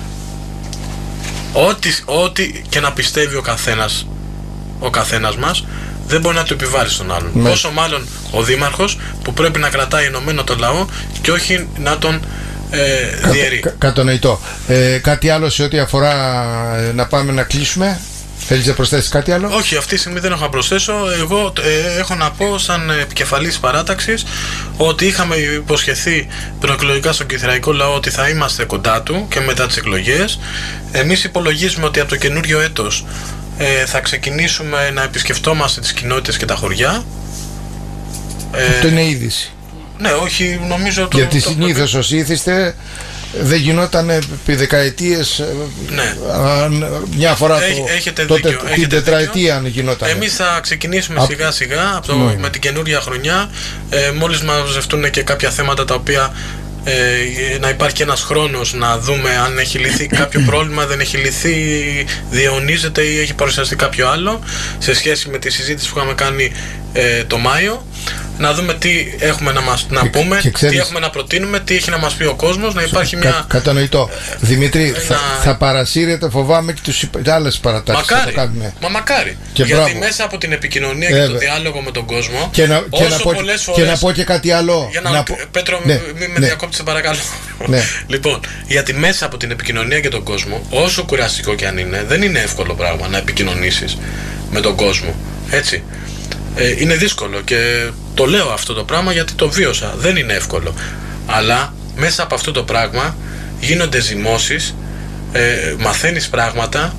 Ό,τι και να πιστεύει ο καθένας μας, δεν μπορεί να το επιβάλλει στον άλλον. Ναι. Όσο μάλλον ο Δήμαρχος, που πρέπει να κρατάει ενωμένο το λαό και όχι να τον διαιρεί. Κατανοητό. Κάτι άλλο σε ό,τι αφορά να πάμε να κλείσουμε? Θέλεις να προσθέσεις κάτι άλλο? Όχι, αυτή τη στιγμή δεν έχω να προσθέσω. Εγώ έχω να πω σαν επικεφαλής παράταξης ότι είχαμε υποσχεθεί προεκλογικά στον κιθραϊκό λαό ότι θα είμαστε κοντά του και μετά τις εκλογές. Εμείς υπολογίζουμε ότι από το καινούριο έτος θα ξεκινήσουμε να επισκεφτόμαστε τις κοινότητες και τα χωριά. Αυτό είναι είδηση. Ναι, όχι, νομίζω γιατί συνήθως όσοι ήθιστε δεν γινόταν επί δεκαετίες. Ναι. Μια φορά την τετραετία αν γινόταν. Εμείς θα ξεκινήσουμε σιγά σιγά με την καινούρια χρονιά, μόλις μαζευτούν και κάποια θέματα τα οποία να υπάρχει ένας χρόνος να δούμε αν έχει λυθεί κάποιο πρόβλημα, δεν έχει λυθεί, διαιωνίζεται ή έχει παρουσιαστεί κάποιο άλλο σε σχέση με τη συζήτηση που είχαμε κάνει το Μάιο, να δούμε τι έχουμε να πούμε, τι έχουμε να προτείνουμε, τι έχει να μας πει ο κόσμος, να υπάρχει μια... Κατανοητό. Δημήτρη, θα παρασύρετε, φοβάμαι, και τις άλλες παρατάξεις. Μακάρι. Γιατί μπράβο. Μέσα από την επικοινωνία και το διάλογο με τον κόσμο, και να πω και κάτι άλλο. Πέτρο, μην με διακόπτεις, παρακαλώ. Λοιπόν, γιατί μέσα από την επικοινωνία και τον κόσμο, όσο κουραστικό και αν είναι, δεν είναι εύκολο πράγμα να επικοινωνήσεις με τον κόσμο. Έτσι. Είναι δύσκολο και το λέω αυτό το πράγμα γιατί το βίωσα. Δεν είναι εύκολο. Αλλά μέσα από αυτό το πράγμα γίνονται ζυμώσεις, μαθαίνεις πράγματα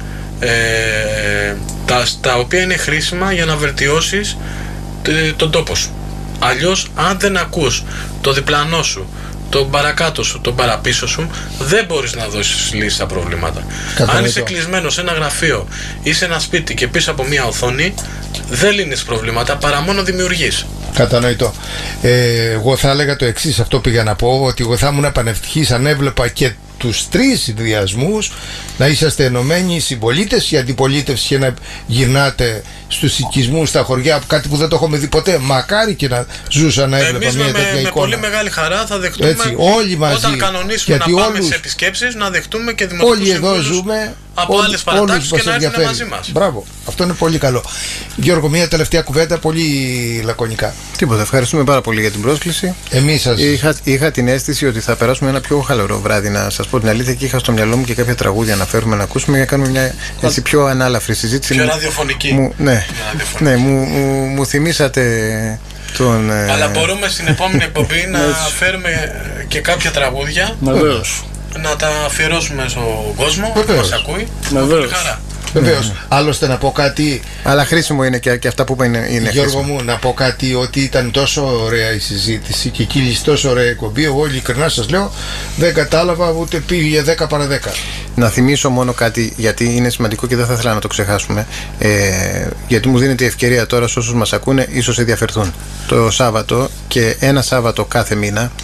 τα οποία είναι χρήσιμα για να βελτιώσεις τον τόπο σου. Αλλιώς, αν δεν ακούς το διπλανό σου, τον παρακάτω σου, τον παραπίσω σου, δεν μπορείς να δώσεις λύση στα προβλήματα. Αν είσαι κλεισμένος σε ένα γραφείο ή σε ένα σπίτι και πίσω από μια οθόνη, δεν λύνεις προβλήματα, παρά μόνο δημιουργείς. Κατανοητό. Εγώ θα έλεγα το εξής, αυτό πήγα να πω, ότι εγώ θα ήμουν πανευτυχής αν έβλεπα και τους τρεις συνδυασμούς να είσαστε ενωμένοι, οι συμπολίτες, η αντιπολίτευση, και να γυρνάτε στους οικισμούς, στα χωριά, κάτι που δεν το έχουμε δει ποτέ. Μακάρι και να ζούσα να έβλεπα μια τέτοια εικόνα. Με πολύ μεγάλη χαρά θα δεχτούμε, έτσι, όλοι μαζί, όταν κανονίσουμε να πάμε σε επισκέψεις, να δεχτούμε και δημοτικούς όλοι εδώ ζούμε από άλλες παρατάξεις και να έρθουν μαζί μας. Μπράβο, αυτό είναι πολύ καλό. Γιώργο, μια τελευταία κουβέντα, πολύ λακωνικά. Τίποτα, ευχαριστούμε πάρα πολύ για την πρόσκληση. Εμείς σας... είχα την αίσθηση ότι θα περάσουμε ένα πιο χαλαρό βράδυ, να σας πω την αλήθεια, και είχα στο μυαλό μου και κάποια τραγούδια να φέρουμε να ακούσουμε για να κάνουμε μια έτσι πιο ανάλαφρη συζήτηση. Πιο ραδιοφωνική. Ναι, μου θυμήσατε τον... Αλλά μπορούμε στην επόμενη εκπομπή να φέρουμε και κάποια τραγούδια. Να τα αφιερώσουμε στον κόσμο που μας ακούει. Με χαρά. Βεβαίως. Άλλωστε να πω κάτι. Αλλά χρήσιμο είναι και αυτά που είπα είναι Γιώργο χρήσιμο. μου, να πω κάτι, ότι ήταν τόσο ωραία η συζήτηση και κύλησε τόσο ωραία η εκπομπή. Εγώ ειλικρινά σας λέω, δεν κατάλαβα ούτε πήγε 10 παρά 10. Να θυμίσω μόνο κάτι, γιατί είναι σημαντικό και δεν θα ήθελα να το ξεχάσουμε. Γιατί μου δίνεται η ευκαιρία τώρα σε όσους μας ακούνε, ίσως ενδιαφερθούν. Το Σάββατο, και ένα Σάββατο κάθε μήνα,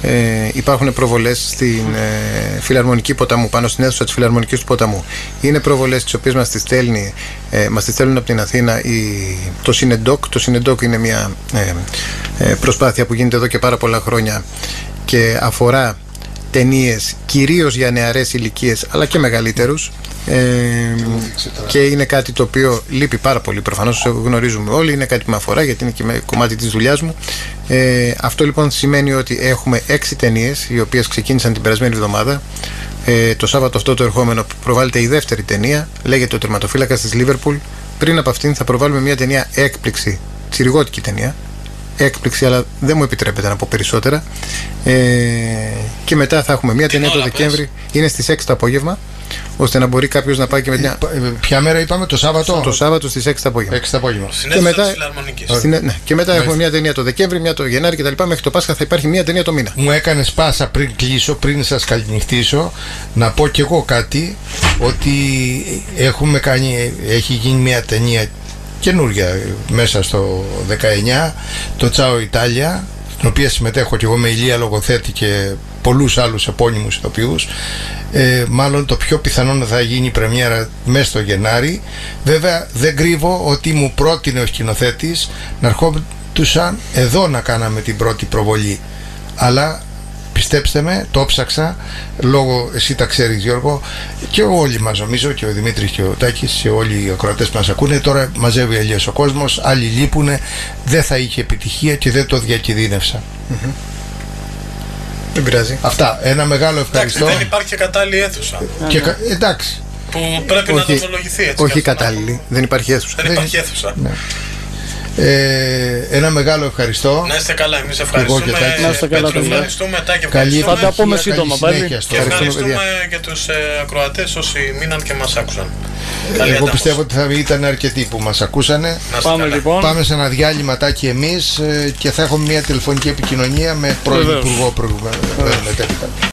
Υπάρχουν προβολές στην Φιλαρμονική Ποταμού, πάνω στην αίθουσα της Φιλαρμονικής του Ποταμού. Είναι προβολές τις οποίες μας τις στέλνουν από την Αθήνα το Συνεντόκ. Το Συνεντόκ είναι μια προσπάθεια που γίνεται εδώ και πάρα πολλά χρόνια και αφορά ταινίες κυρίως για νεαρές ηλικίες αλλά και μεγαλύτερους, και είναι κάτι το οποίο λείπει πάρα πολύ, προφανώς γνωρίζουμε όλοι, είναι κάτι που με αφορά γιατί είναι και κομμάτι της δουλειάς μου. Αυτό λοιπόν σημαίνει ότι έχουμε 6 ταινίες οι οποίες ξεκίνησαν την περασμένη εβδομάδα. Το Σάββατο αυτό το ερχόμενο προβάλλεται η δεύτερη ταινία, λέγεται Ο Τερματοφύλακας της Λίβερπουλ. Πριν από αυτήν θα προβάλλουμε μια ταινία έκπληξη, τσιριγώτικη ταινία, έκπληξη, αλλά δεν μου επιτρέπεται να πω περισσότερα. Και μετά θα έχουμε μια ταινία το Δεκέμβρη, είναι στις 6 το απόγευμα, ώστε να μπορεί κάποιος να πάει και με μια. Ποια μέρα είπαμε, το Σάββατο? Το Σάββατο στις 6 το απόγευμα. 6 το απόγευμα. Και μετά, και μετά έχουμε μια ταινία το Δεκέμβρη, μια το Γενάρη κτλ. Μέχρι το Πάσχα θα υπάρχει μια ταινία το μήνα. Μου έκανες πάσα πριν κλείσω, πριν σας καληνυχτήσω, να πω κι εγώ κάτι, ότι έχει γίνει μια ταινία καινούρια μέσα στο 19, το Τσάο Ιτάλια, στην οποία συμμετέχω και εγώ με Ηλία Λογοθέτη και πολλούς άλλους επώνυμους ηθοποιούς. Μάλλον το πιο πιθανό θα γίνει η πρεμιέρα μέσα στο Γενάρη. Βέβαια δεν κρύβω ότι μου πρότεινε ο σκηνοθέτης να ερχόντουσαν εδώ να κάναμε την πρώτη προβολή, αλλά πιστέψτε με, το ψάξα, λόγω, εσύ τα ξέρεις Γιώργο, και όλοι μας νομίζω, και ο Δημήτρης και ο Τάκης και όλοι οι ακροατές που μας ακούνε, τώρα μαζεύει αλλιώς ο κόσμος, άλλοι λείπουνε, δεν θα είχε επιτυχία και δεν το διακινδύνευσα. Δεν πειράζει. Αυτά, ένα μεγάλο ευχαριστώ. Εντάξει, δεν υπάρχει και κατάλληλη αίθουσα. Εντάξει. Που πρέπει να δομολογηθεί έτσι. Όχι κατάλληλη, δεν υπάρχει αίθουσα. Δεν υπάρχει αίθουσα. Ναι. Ένα μεγάλο ευχαριστώ. Να είστε καλά, εμείς ευχαριστούμε. Να είστε καλά, ευχαριστούμε, Τάκη, θα τα πούμε σύντομα πάλι. Και ευχαριστούμε και τους ακροατές όσοι μείναν και μας άκουσαν. Εγώ πιστεύω ότι θα ήταν αρκετοί που μας ακούσανε. Πάμε λοιπόν. Πάμε σε ένα διάλειμματάκι εμείς και θα έχουμε μια τηλεφωνική επικοινωνία με πρώην Υπουργό μετέπειτα.